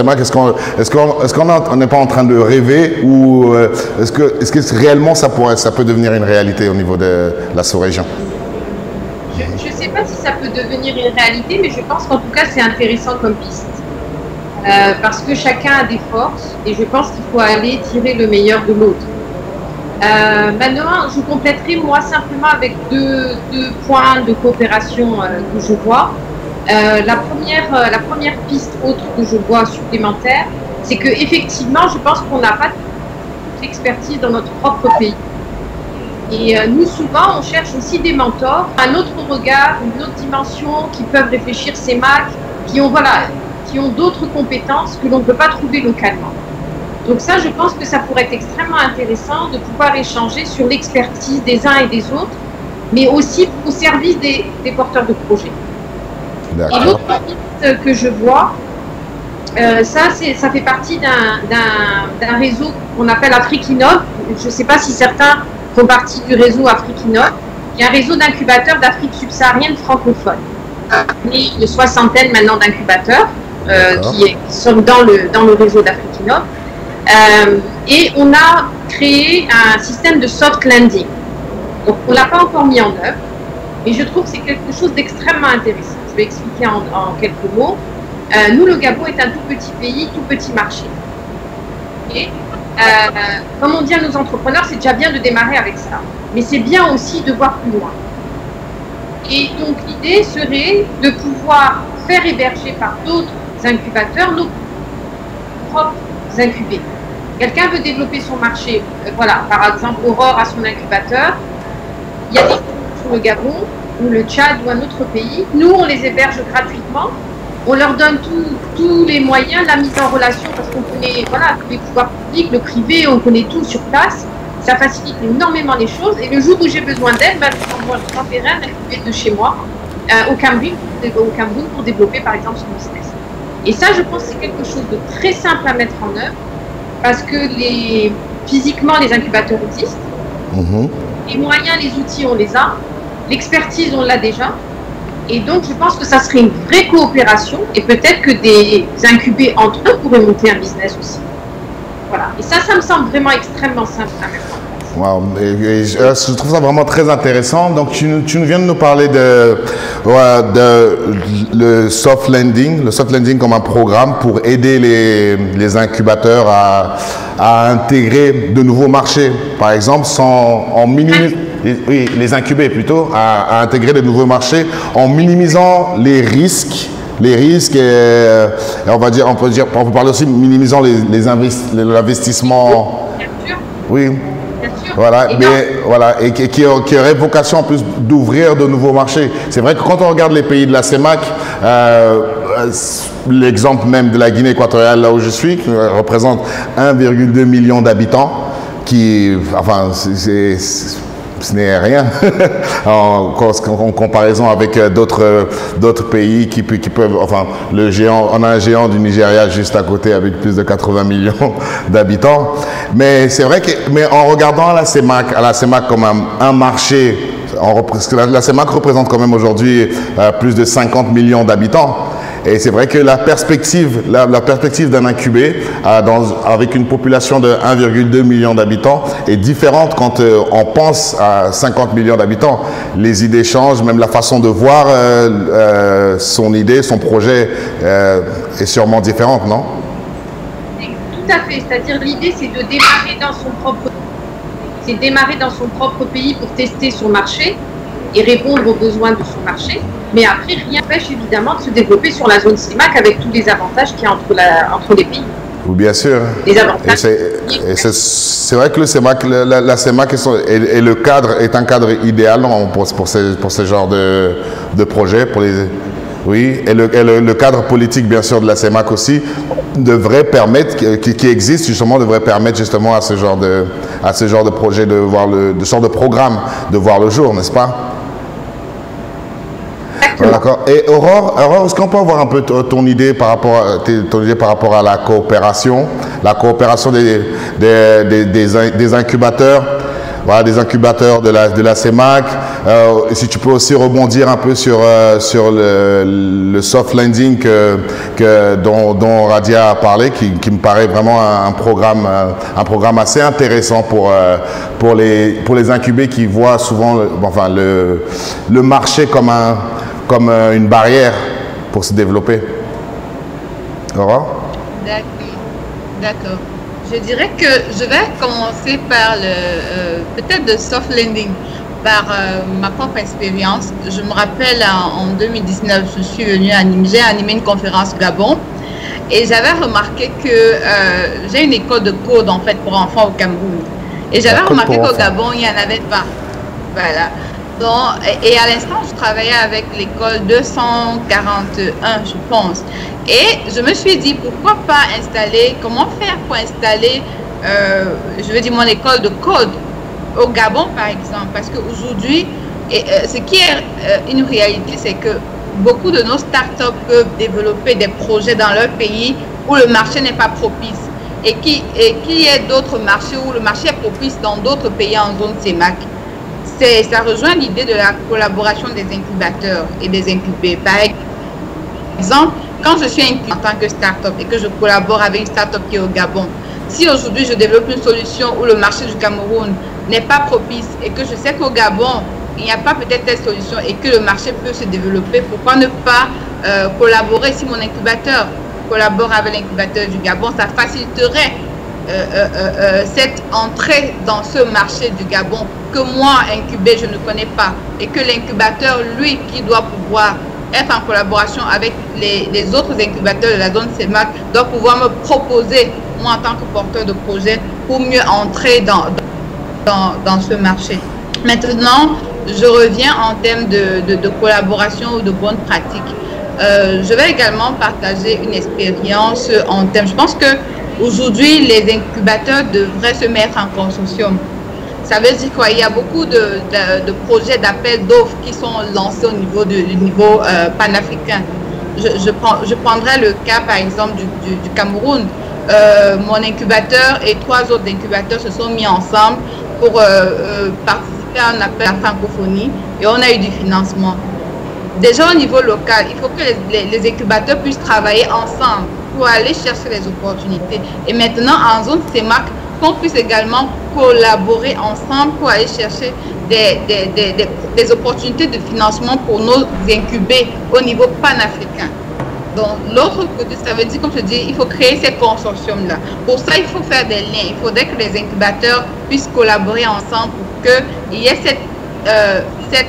Est-ce qu'on n'est pas en train de rêver, ou est-ce que réellement ça peut devenir une réalité au niveau de la sous-région? Je ne sais pas si ça peut devenir une réalité, mais je pense qu'en tout cas c'est intéressant comme piste. Parce que chacun a des forces et je pense qu'il faut aller tirer le meilleur de l'autre. Maintenant, je compléterai moi simplement avec deux points de coopération que je vois. La première piste autre que je vois supplémentaire, c'est que effectivement, je pense qu'on n'a pas d'expertise dans notre propre pays. Et nous, souvent, on cherche aussi des mentors, un autre regard, une autre dimension, qui peuvent réfléchir CEMAC, qui ont d'autres compétences que l'on ne peut pas trouver localement. Donc ça, je pense que ça pourrait être extrêmement intéressant de pouvoir échanger sur l'expertise des uns et des autres, mais aussi au service des porteurs de projets. Et l'autre piste que je vois, ça fait partie d'un réseau qu'on appelle Afrique Innov. Je ne sais pas si certains font partie du réseau Afrique Innov. Il y a un réseau d'incubateurs d'Afrique subsaharienne francophone. Il y a une soixantaine maintenant d'incubateurs qui sont dans le réseau d'Afrique Innov. Et on a créé un système de soft landing. Donc on ne l'a pas encore mis en œuvre, mais je trouve que c'est quelque chose d'extrêmement intéressant. Je vais expliquer en quelques mots. Nous, le Gabon est un tout petit pays, tout petit marché. Et comme on dit à nos entrepreneurs, c'est déjà bien de démarrer avec ça. Mais c'est bien aussi de voir plus loin. Et donc l'idée serait de pouvoir faire héberger par d'autres incubateurs nos propres incubés. Quelqu'un veut développer son marché, voilà, par exemple Aurore a son incubateur, il y a des sur le Gabon ou le Tchad ou un autre pays, nous on les héberge gratuitement, on leur donne tous les moyens, la mise en relation, parce qu'on connaît les pouvoirs publics, le privé, on connaît tout sur place, ça facilite énormément les choses, et le jour où j'ai besoin d'aide, je m'enverrai un incubé de chez moi au Cameroun pour développer par exemple son business. Et ça, je pense que c'est quelque chose de très simple à mettre en œuvre, parce que physiquement, les incubateurs existent, les moyens, les outils, on les a, l'expertise, on l'a déjà, et donc je pense que ça serait une vraie coopération, et peut-être que des incubés entre eux pourraient monter un business aussi. Voilà, et ça me semble vraiment extrêmement simple à mettre en place. Wow. Je trouve ça vraiment très intéressant. Donc, tu viens de nous parler de le soft landing comme un programme pour aider les incubateurs à intégrer de nouveaux marchés. Par exemple, les incuber plutôt, à intégrer de nouveaux marchés en minimisant les risques. Et on peut parler aussi de minimisant l'investissement. Bien sûr. Oui. Voilà, et qui aurait vocation en plus d'ouvrir de nouveaux marchés. C'est vrai que quand on regarde les pays de la CEMAC, l'exemple même de la Guinée équatoriale, là où je suis, qui représente 1,2 million d'habitants, ce n'est rien en comparaison avec d'autres pays qui peuvent, on a un géant du Nigeria juste à côté avec plus de 80 millions d'habitants. Mais c'est vrai mais en regardant la CEMAC comme un marché, la CEMAC représente quand même aujourd'hui plus de 50 millions d'habitants. Et c'est vrai que la perspective d'un incubé avec une population de 1,2 million d'habitants est différente quand on pense à 50 millions d'habitants. Les idées changent, même la façon de voir son idée, son projet est sûrement différente, non? Tout à fait, c'est-à-dire l'idée c'est de démarrer dans son propre pays pour tester son marché et répondre aux besoins de son marché. Mais après, rien n'empêche évidemment de se développer sur la zone CEMAC avec tous les avantages qu'il y a entre les pays. Oui, bien sûr. Les avantages. C'est vrai que la CEMAC et le cadre est un cadre idéal pour ce genre de projet. Oui, et le cadre politique, bien sûr, de la CEMAC aussi, devrait permettre, qui existe justement, devrait permettre justement à ce genre de projet de voir de sorte de programme de voir le jour, n'est-ce pas? D'accord. Et Aurore, est-ce qu'on peut avoir un peu ton idée par rapport à la coopération des incubateurs? Voilà, des incubateurs de la CEMAC. Si tu peux aussi rebondir un peu sur le soft landing dont Radia a parlé, qui me paraît vraiment un programme assez intéressant pour les incubés qui voient souvent le marché comme une barrière pour se développer. Aurore? D'accord. Je dirais que je vais commencer par peut-être le soft landing, par ma propre expérience. Je me rappelle en 2019, je suis venue j'ai animé une conférence au Gabon et j'avais remarqué que j'ai une école de code en fait pour enfants au Cameroun. Et j'avais remarqué qu'au Gabon, il n'y en avait pas. Voilà. Donc, et à l'instant, je travaillais avec l'école 241, je pense. Et je me suis dit, pourquoi pas comment faire pour installer, je veux dire, mon école de code au Gabon, par exemple. Parce qu'aujourd'hui, ce qui est une réalité, c'est que beaucoup de nos startups peuvent développer des projets dans leur pays où le marché n'est pas propice. Et qu'il y ait d'autres marchés où le marché est propice dans d'autres pays en zone CEMAC. Ça rejoint l'idée de la collaboration des incubateurs et des incubés. Par exemple, quand je suis incubé en tant que start-up et que je collabore avec une start-up qui est au Gabon, si aujourd'hui je développe une solution où le marché du Cameroun n'est pas propice et que je sais qu'au Gabon, il n'y a pas peut-être telle solution et que le marché peut se développer, pourquoi ne pas collaborer si mon incubateur collabore avec l'incubateur du Gabon? Ça faciliterait cette entrée dans ce marché du Gabon que moi, incubé, je ne connais pas et que l'incubateur, lui, qui doit pouvoir être en collaboration avec les autres incubateurs de la zone CEMAC, doit pouvoir me proposer, moi, en tant que porteur de projet, pour mieux entrer dans ce marché. Maintenant, je reviens en termes de collaboration ou de bonnes pratiques. Je vais également partager une expérience en termes, je pense que aujourd'hui, les incubateurs devraient se mettre en consortium. Ça veut dire qu'il y a beaucoup de projets d'appel d'offres qui sont lancés au niveau panafricain. Je prendrai le cas, par exemple, du Cameroun. Mon incubateur et 3 autres incubateurs se sont mis ensemble pour participer à un appel à la francophonie et on a eu du financement. Déjà au niveau local, il faut que les incubateurs puissent travailler ensemble pour aller chercher les opportunités. Et maintenant, en zone CEMAC, qu'on puisse également collaborer ensemble pour aller chercher des opportunités de financement pour nos incubés au niveau panafricain. Donc, l'autre côté, ça veut dire, comme je dis, il faut créer ces consortiums-là. Pour ça, il faut faire des liens. Il faudrait que les incubateurs puissent collaborer ensemble pour qu'il y ait cette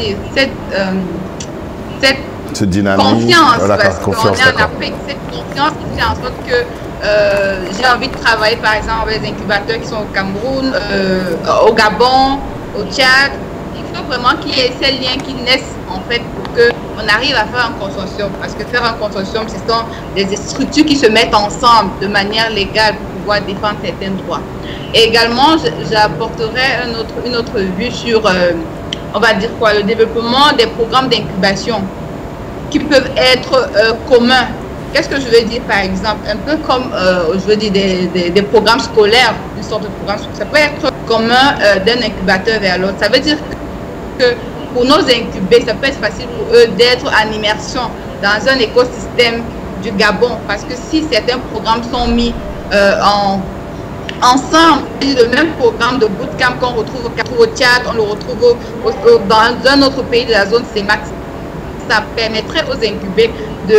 confiance, parce qu'on est en Afrique, cette confiance qui fait en sorte que j'ai envie de travailler par exemple avec les incubateurs qui sont au Cameroun, au Gabon, au Tchad. Il faut vraiment qu'il y ait ces liens qui naissent en fait pour qu'on arrive à faire un consortium. Parce que faire un consortium, ce sont des structures qui se mettent ensemble de manière légale pour pouvoir défendre certains droits. Et également, j'apporterai une autre vue sur, on va dire quoi, le développement des programmes d'incubation qui peuvent être communs. Qu'est-ce que je veux dire par exemple? Un peu comme, je veux dire, des programmes scolaires, une sorte de programme scolaire. Ça peut être commun d'un incubateur vers l'autre. Ça veut dire que pour nos incubés, ça peut être facile pour eux d'être en immersion dans un écosystème du Gabon. Parce que si certains programmes sont mis ensemble, le même programme de bootcamp qu'on retrouve au Tchad, on le retrouve dans un autre pays de la zone CEMAC, ça permettrait aux incubés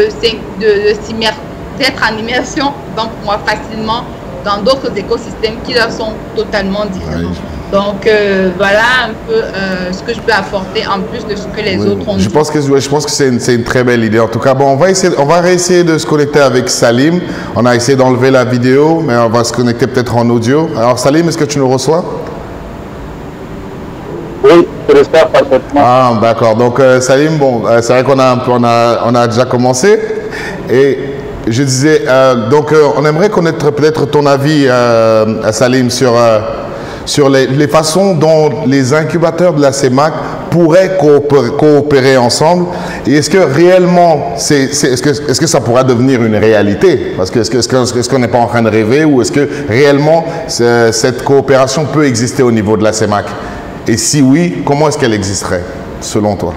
d'être en immersion, donc moi facilement, dans d'autres écosystèmes qui leur sont totalement différents. Oui. Donc voilà un peu ce que je peux apporter en plus de ce que les autres ont dit. Je pense que c'est une très belle idée. En tout cas, bon, on va réessayer de se connecter avec Salim. On a essayé d'enlever la vidéo, mais on va se connecter peut-être en audio. Alors Salim, est-ce que tu nous reçois? Oui, très j'espère parfaitement. Ah, d'accord. Donc, Salim, bon, c'est vrai qu'on a déjà commencé. Et je disais, on aimerait connaître peut-être ton avis, Salim, sur les façons dont les incubateurs de la CEMAC pourraient coopérer ensemble. Et est-ce que réellement, est-ce que ça pourra devenir une réalité? Parce que est-ce qu'on n'est pas en train de rêver, ou est-ce que réellement cette coopération peut exister au niveau de la CEMAC? Et si oui, comment est-ce qu'elle existerait, selon toi?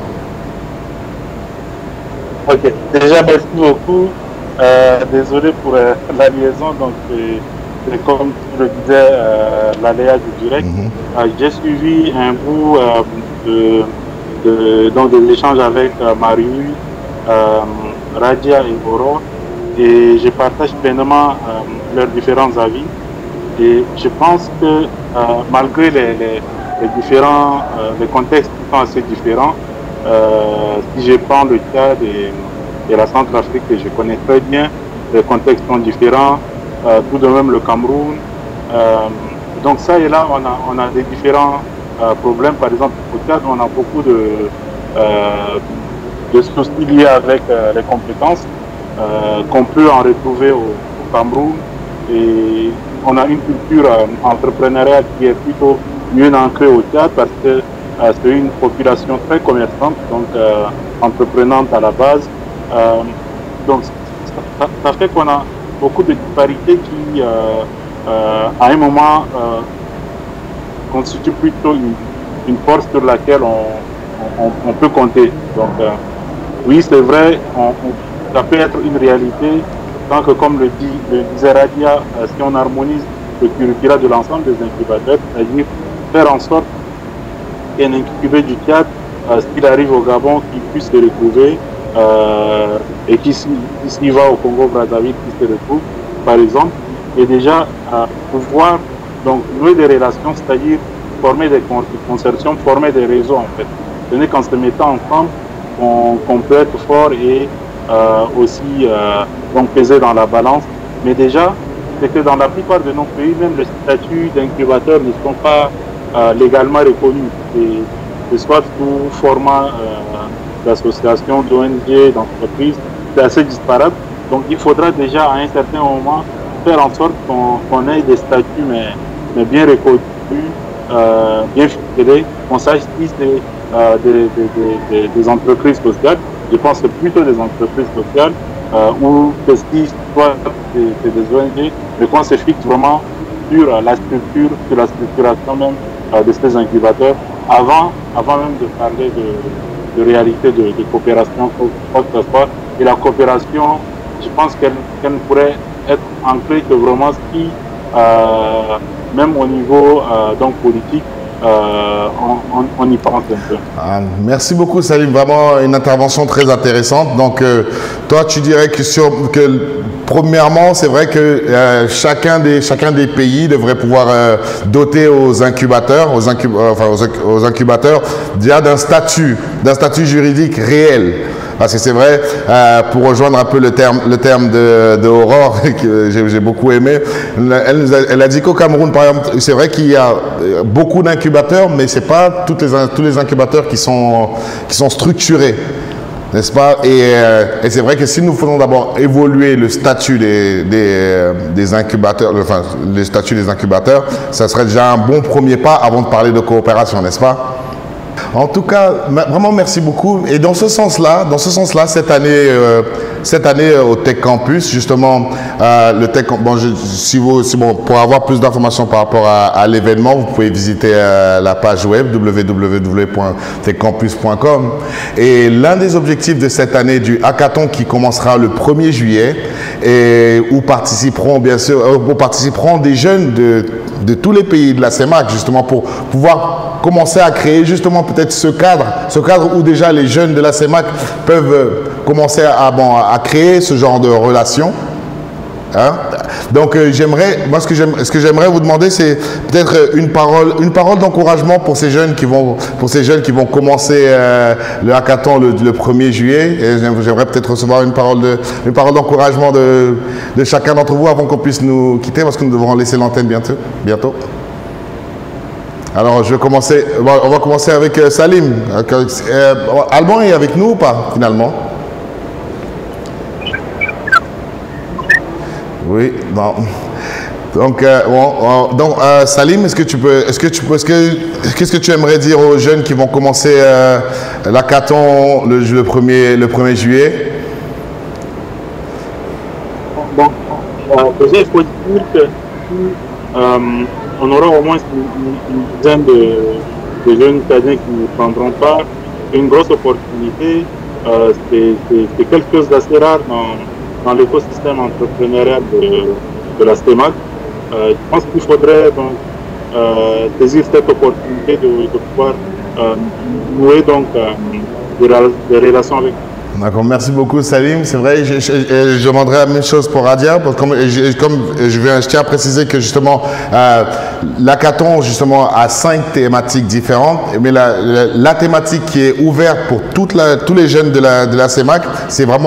Ok, déjà merci beaucoup. Désolé pour la liaison, donc comme tu le disais, l'aléa du direct. J'ai suivi un bout donc des échanges avec Marie, Radia et Aurore, et je partage pleinement leurs différents avis. Et je pense que malgré les différents les contextes qui sont assez différents, si je prends le cas de la Centrafrique que je connais très bien, les contextes sont différents, tout de même le Cameroun. Donc ça et là, on a des différents problèmes. Par exemple, au Tchad, on a beaucoup de soucis liés avec les compétences qu'on peut en retrouver au Cameroun. Et on a une culture entrepreneuriale qui est plutôt mieux ancrée au Tchad, parce que c'est une population très commerçante, donc entreprenante à la base. Donc ça fait qu'on a beaucoup de disparités qui, à un moment, constituent plutôt une force sur laquelle on peut compter. Donc oui, c'est vrai, ça peut être une réalité, tant que, comme le disait Radia, si on harmonise le curricula de l'ensemble des incubateurs, c'est-à-dire faire en sorte qu'un incubé du Tchad, s'il arrive au Gabon, qu'il puisse se retrouver, et qui s'il va au Congo-Brazzaville, qui se retrouve, par exemple, et déjà pouvoir donc nouer des relations, c'est-à-dire former des consortiums, former des réseaux, en fait. Ce n'est qu'en se mettant ensemble qu'on peut être fort et aussi donc peser dans la balance. Mais déjà, c'est que dans la plupart de nos pays, même le statut d'incubateur ne sont pas légalement reconnus. Et soit sous format d'associations, d'ONG, d'entreprises, c'est assez disparate. Donc il faudra déjà à un certain moment faire en sorte qu'on ait des statuts mais bien reconnus, bien ficelés, qu'on sache si c'est des entreprises sociales. Je pense que c'est plutôt des entreprises sociales, ou que si soit c'est des ONG, mais qu'on se fixe vraiment sur la structure, sur la structuration même de ces incubateurs, avant même de parler de réalité de coopération, quoi que ce soit. Et la coopération, je pense qu'elle pourrait être ancrée que vraiment si, même au niveau donc politique, on y pense un peu. Merci beaucoup, Salim. Vraiment une intervention très intéressante. Donc, toi, tu dirais que premièrement, c'est vrai que chacun des pays devrait pouvoir doter aux incubateurs, aux incubateurs d'un statut juridique réel. Parce que c'est vrai, pour rejoindre un peu le terme de Aurore, que j'ai beaucoup aimé, elle a dit qu'au Cameroun, par exemple, c'est vrai qu'il y a beaucoup d'incubateurs, mais ce n'est pas tous les incubateurs qui sont structurés, n'est-ce pas? Et c'est vrai que si nous faisons d'abord évoluer le statut des incubateurs, enfin, le statut des incubateurs, ça serait déjà un bon premier pas avant de parler de coopération, n'est-ce pas? En tout cas, vraiment merci beaucoup. Et dans ce sens-là, cette année au Tech Campus, justement, le Tech, pour avoir plus d'informations par rapport à l'événement, vous pouvez visiter la page web www.techcampus.com. Et l'un des objectifs de cette année du hackathon qui commencera le 1er juillet, et où participeront des jeunes de tous les pays de la CEMAC, justement, pour pouvoir commencer à créer justement peut-être ce cadre où déjà les jeunes de la CEMAC peuvent commencer à créer ce genre de relations. Hein? Donc ce que j'aimerais vous demander, c'est peut-être une parole d'encouragement pour ces jeunes qui vont commencer le hackathon le 1er juillet. Et j'aimerais peut-être recevoir une parole d'encouragement de chacun d'entre vous avant qu'on puisse nous quitter, parce que nous devrons laisser l'antenne bientôt. Alors, je vais commencer. On va commencer avec Salim. Alban est avec nous ou pas, finalement? Oui, non. Donc, Salim, qu'est-ce que tu aimerais dire aux jeunes qui vont commencer l'hackathon le 1er juillet? Bon, déjà, il faut dire que on aura au moins une dizaine de jeunes Canadiens qui ne prendront part. C'est une grosse opportunité. C'est quelque chose d'assez rare dans l'écosystème entrepreneurial de la STEMAC. Je pense qu'il faudrait donc saisir cette opportunité de pouvoir nouer donc des relations avec. D'accord, merci beaucoup Salim. C'est vrai, je demanderai la même chose pour Radia. Comme je tiens à préciser que justement, l'hackathon justement a 5 thématiques différentes, mais la thématique qui est ouverte pour tous les jeunes de la CEMAC, c'est vraiment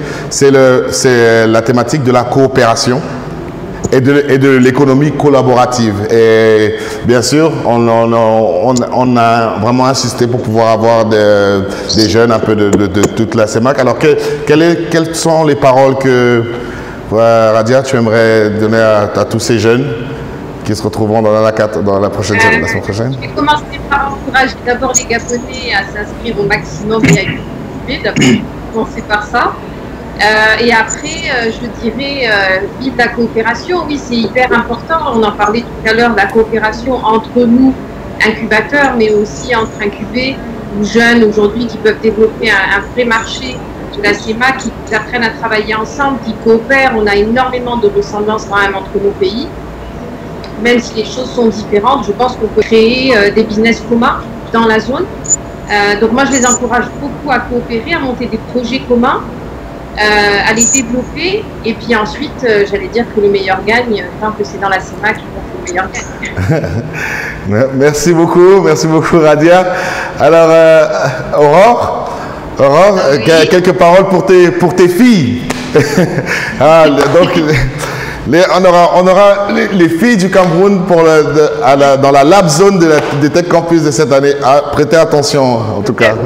la thématique de la coopération et de l'économie collaborative. Et bien sûr, on a vraiment insisté pour pouvoir avoir des jeunes un peu de toute la CEMAC. Alors, quelles sont les paroles que, Radia, tu aimerais donner à tous ces jeunes qui se retrouveront dans la prochaine semaine, la semaine prochaine? Je vais commencer par encourager d'abord les Gabonais à s'inscrire au maximum et à participer. D'abord, commencer par ça. Et après, je dirais, vive la coopération. Oui, c'est hyper important. On en parlait tout à l'heure, la coopération entre nous, incubateurs, mais aussi entre incubés ou jeunes aujourd'hui qui peuvent développer un vrai marché de la CEMAC, qui apprennent à travailler ensemble, qui coopèrent. On a énormément de ressemblances quand même entre nos pays. Même si les choses sont différentes, je pense qu'on peut créer des business communs dans la zone. Donc moi, je les encourage beaucoup à coopérer, à monter des projets communs, à les développer, et puis ensuite, j'allais dire que les meilleurs gagnent, tant que c'est dans la CEMAC que les meilleurs gagnent. Merci beaucoup Radia. Alors, Aurore, oui. Quelques paroles pour tes filles. On aura les filles du Cameroun dans la Lab Zone de Tech Campus de cette année. Prêtez attention, en tout cas.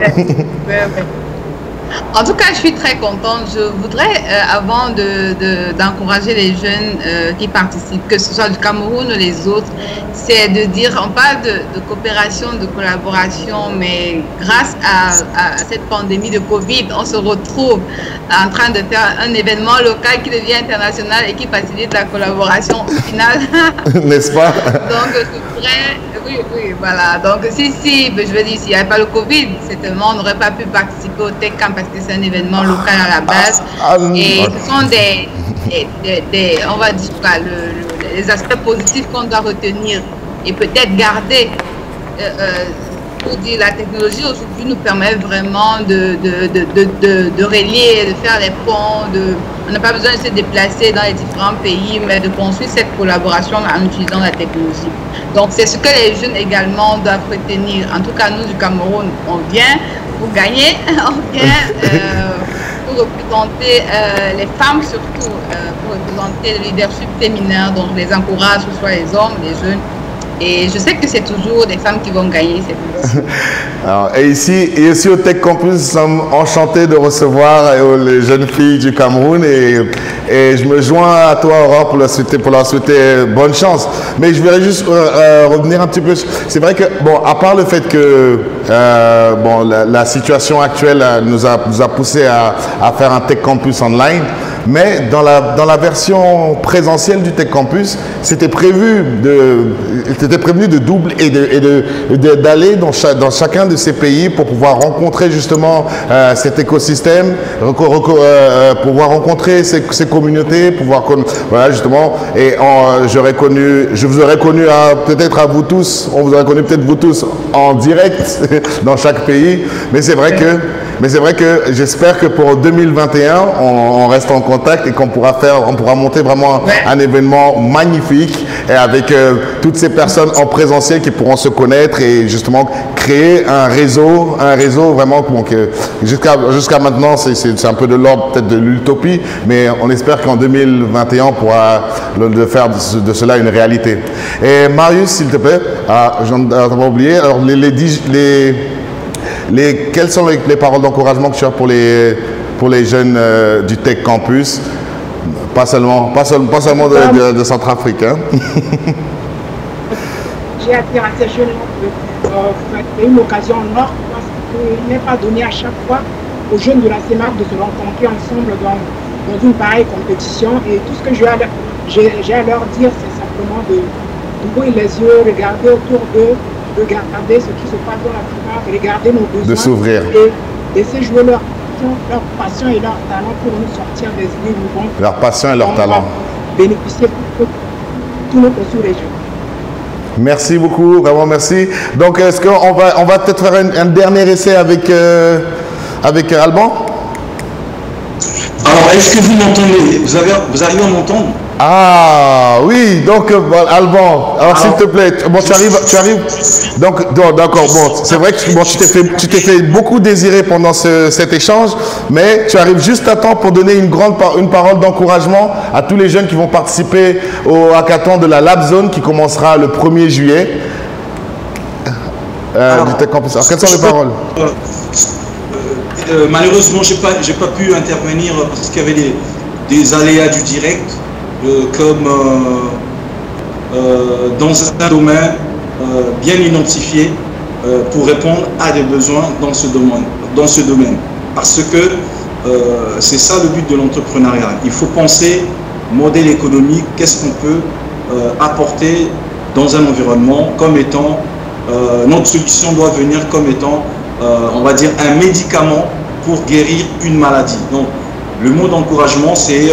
En tout cas, je suis très contente. Je voudrais, avant d'encourager les jeunes qui participent, que ce soit du Cameroun ou les autres, c'est de dire, on parle de coopération, de collaboration, mais grâce à cette pandémie de Covid, on se retrouve en train de faire un événement local qui devient international et qui facilite la collaboration au final. N'est-ce pas? Donc, je voudrais... Oui, voilà. Donc, je veux dire, s'il n'y avait pas le Covid, certainement, on n'aurait pas pu participer au Tech Camp parce que c'est un événement local à la base. Et ce sont on va dire, les aspects positifs qu'on doit retenir et peut-être garder. Pour dire, la technologie aujourd'hui nous permet vraiment de relier, de faire les ponts, on n'a pas besoin de se déplacer dans les différents pays, mais de construire cette collaboration en utilisant la technologie. Donc c'est ce que les jeunes également doivent retenir. En tout cas, nous du Cameroun, on vient pour gagner, on vient pour représenter les femmes surtout, pour représenter le leadership féminin, donc je les encourage, que ce soit les hommes, les jeunes. Et je sais que c'est toujours des femmes qui vont gagner cette émission. Et ici au Tech Campus, nous sommes enchantés de recevoir les jeunes filles du Cameroun et je me joins à toi, Aurore, pour leur souhaiter bonne chance. Mais je voudrais juste revenir un petit peu. C'est vrai que, bon, à part le fait que la situation actuelle nous a poussé à faire un Tech Campus online, mais dans la version présentielle du Tech Campus, c'était prévu de double et d'aller dans chacun de ces pays pour pouvoir rencontrer justement cet écosystème, pouvoir rencontrer ces communautés, voilà justement, et je vous aurais connu peut-être à vous tous, on vous aurait connu peut-être vous tous en direct dans chaque pays, mais c'est vrai que j'espère que pour 2021, on reste en contact. contact et qu'on pourra monter vraiment un événement magnifique et avec toutes ces personnes en présentiel qui pourront se connaître et justement créer un réseau vraiment jusqu'à maintenant c'est un peu de l'ordre peut-être de l'utopie, mais on espère qu'en 2021 on pourra faire de cela une réalité. Et Marius, s'il te plaît, j'en ai pas oublié, alors quelles sont les paroles d'encouragement que tu as pour les jeunes du Tech Campus, pas seulement de Centrafrique, hein? J'ai à dire à ces jeunes que vous avez une occasion en or parce qu'il n'est pas donné à chaque fois aux jeunes de la CEMAC de se rencontrer ensemble dans une pareille compétition. Et tout ce que j'ai à leur dire, c'est simplement d'ouvrir les yeux, regarder autour d'eux, de regarder ce qui se passe dans la CEMAC, regarder nos besoins. De s'ouvrir. Et laisser jouer leur passion et leur talent pour nous sortir des idées innovantes. Leur passion et leur talent. Bénéficier pour tous nos sous-régions. Merci beaucoup, vraiment merci. Donc, est-ce qu'on va peut-être faire un dernier essai avec Alban? Alors, est-ce que vous m'entendez? Vous arrivez à m'entendre? Ah oui, donc Alban, alors s'il te plaît, bon tu arrives, donc d'accord, bon c'est vrai que bon, tu t'es fait beaucoup désirer pendant cet échange, mais tu arrives juste à temps pour donner une parole d'encouragement à tous les jeunes qui vont participer au hackathon de la Lab Zone qui commencera le 1er juillet. Du Tech Campus. Alors, quelles sont les paroles? Malheureusement, j'ai pas pu intervenir parce qu'il y avait des aléas du direct. Comme dans un domaine bien identifié pour répondre à des besoins dans ce domaine. Parce que c'est ça le but de l'entrepreneuriat. Il faut penser modèle économique, qu'est-ce qu'on peut apporter dans un environnement comme étant, notre solution doit venir comme étant, on va dire, un médicament pour guérir une maladie. Donc, le mot d'encouragement, c'est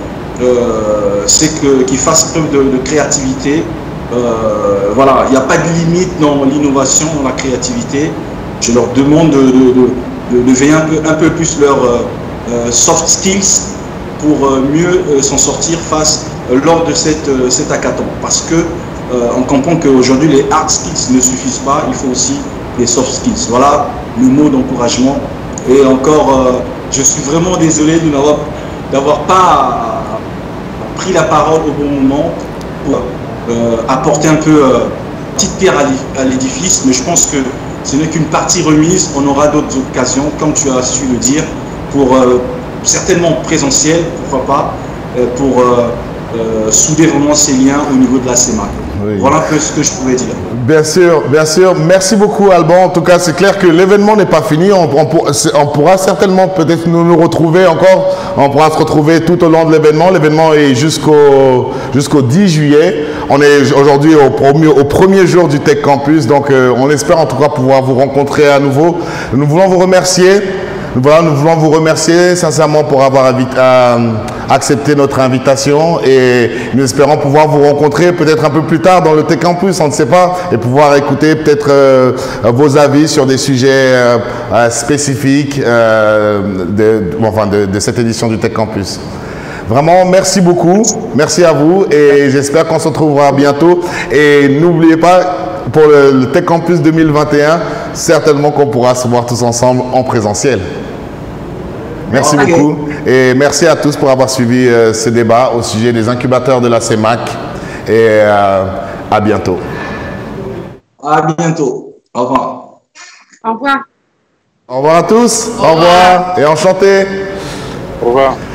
qu'ils fassent preuve de créativité. Voilà, il n'y a pas de limite dans l'innovation, dans la créativité. Je leur demande de veiller un peu plus leurs soft skills pour mieux s'en sortir lors de cet hackathon. Parce que on comprend qu'aujourd'hui les hard skills ne suffisent pas, il faut aussi les soft skills. Voilà le mot d'encouragement. Et encore, je suis vraiment désolé de d'avoir pas pris la parole au bon moment pour apporter un peu petite pierre à l'édifice, mais je pense que ce n'est qu'une partie remise. On aura d'autres occasions, comme tu as su le dire, pour certainement présentiel, pourquoi pas, pour souder vraiment ces liens au niveau de la CEMAC. Oui. Voilà un peu ce que je pouvais dire. Bien sûr, bien sûr. Merci beaucoup Alban. En tout cas, c'est clair que l'événement n'est pas fini. On pourra certainement peut-être nous retrouver encore. On pourra se retrouver tout au long de l'événement. L'événement est jusqu'au 10 juillet. On est aujourd'hui au premier jour du Tech Campus. Donc, on espère en tout cas pouvoir vous rencontrer à nouveau. Nous voulons vous remercier. Voilà, nous voulons vous remercier sincèrement pour avoir accepté notre invitation et nous espérons pouvoir vous rencontrer peut-être un peu plus tard dans le Tech Campus, on ne sait pas, et pouvoir écouter peut-être vos avis sur des sujets spécifiques de cette édition du Tech Campus. Vraiment, merci beaucoup, merci à vous et j'espère qu'on se retrouvera bientôt. Et n'oubliez pas, pour le Tech Campus 2021, certainement qu'on pourra se voir tous ensemble en présentiel. Merci beaucoup et merci à tous pour avoir suivi ce débat au sujet des incubateurs de la CEMAC et à bientôt. À bientôt. Au revoir. Au revoir. Au revoir à tous. Au revoir et enchanté. Au revoir.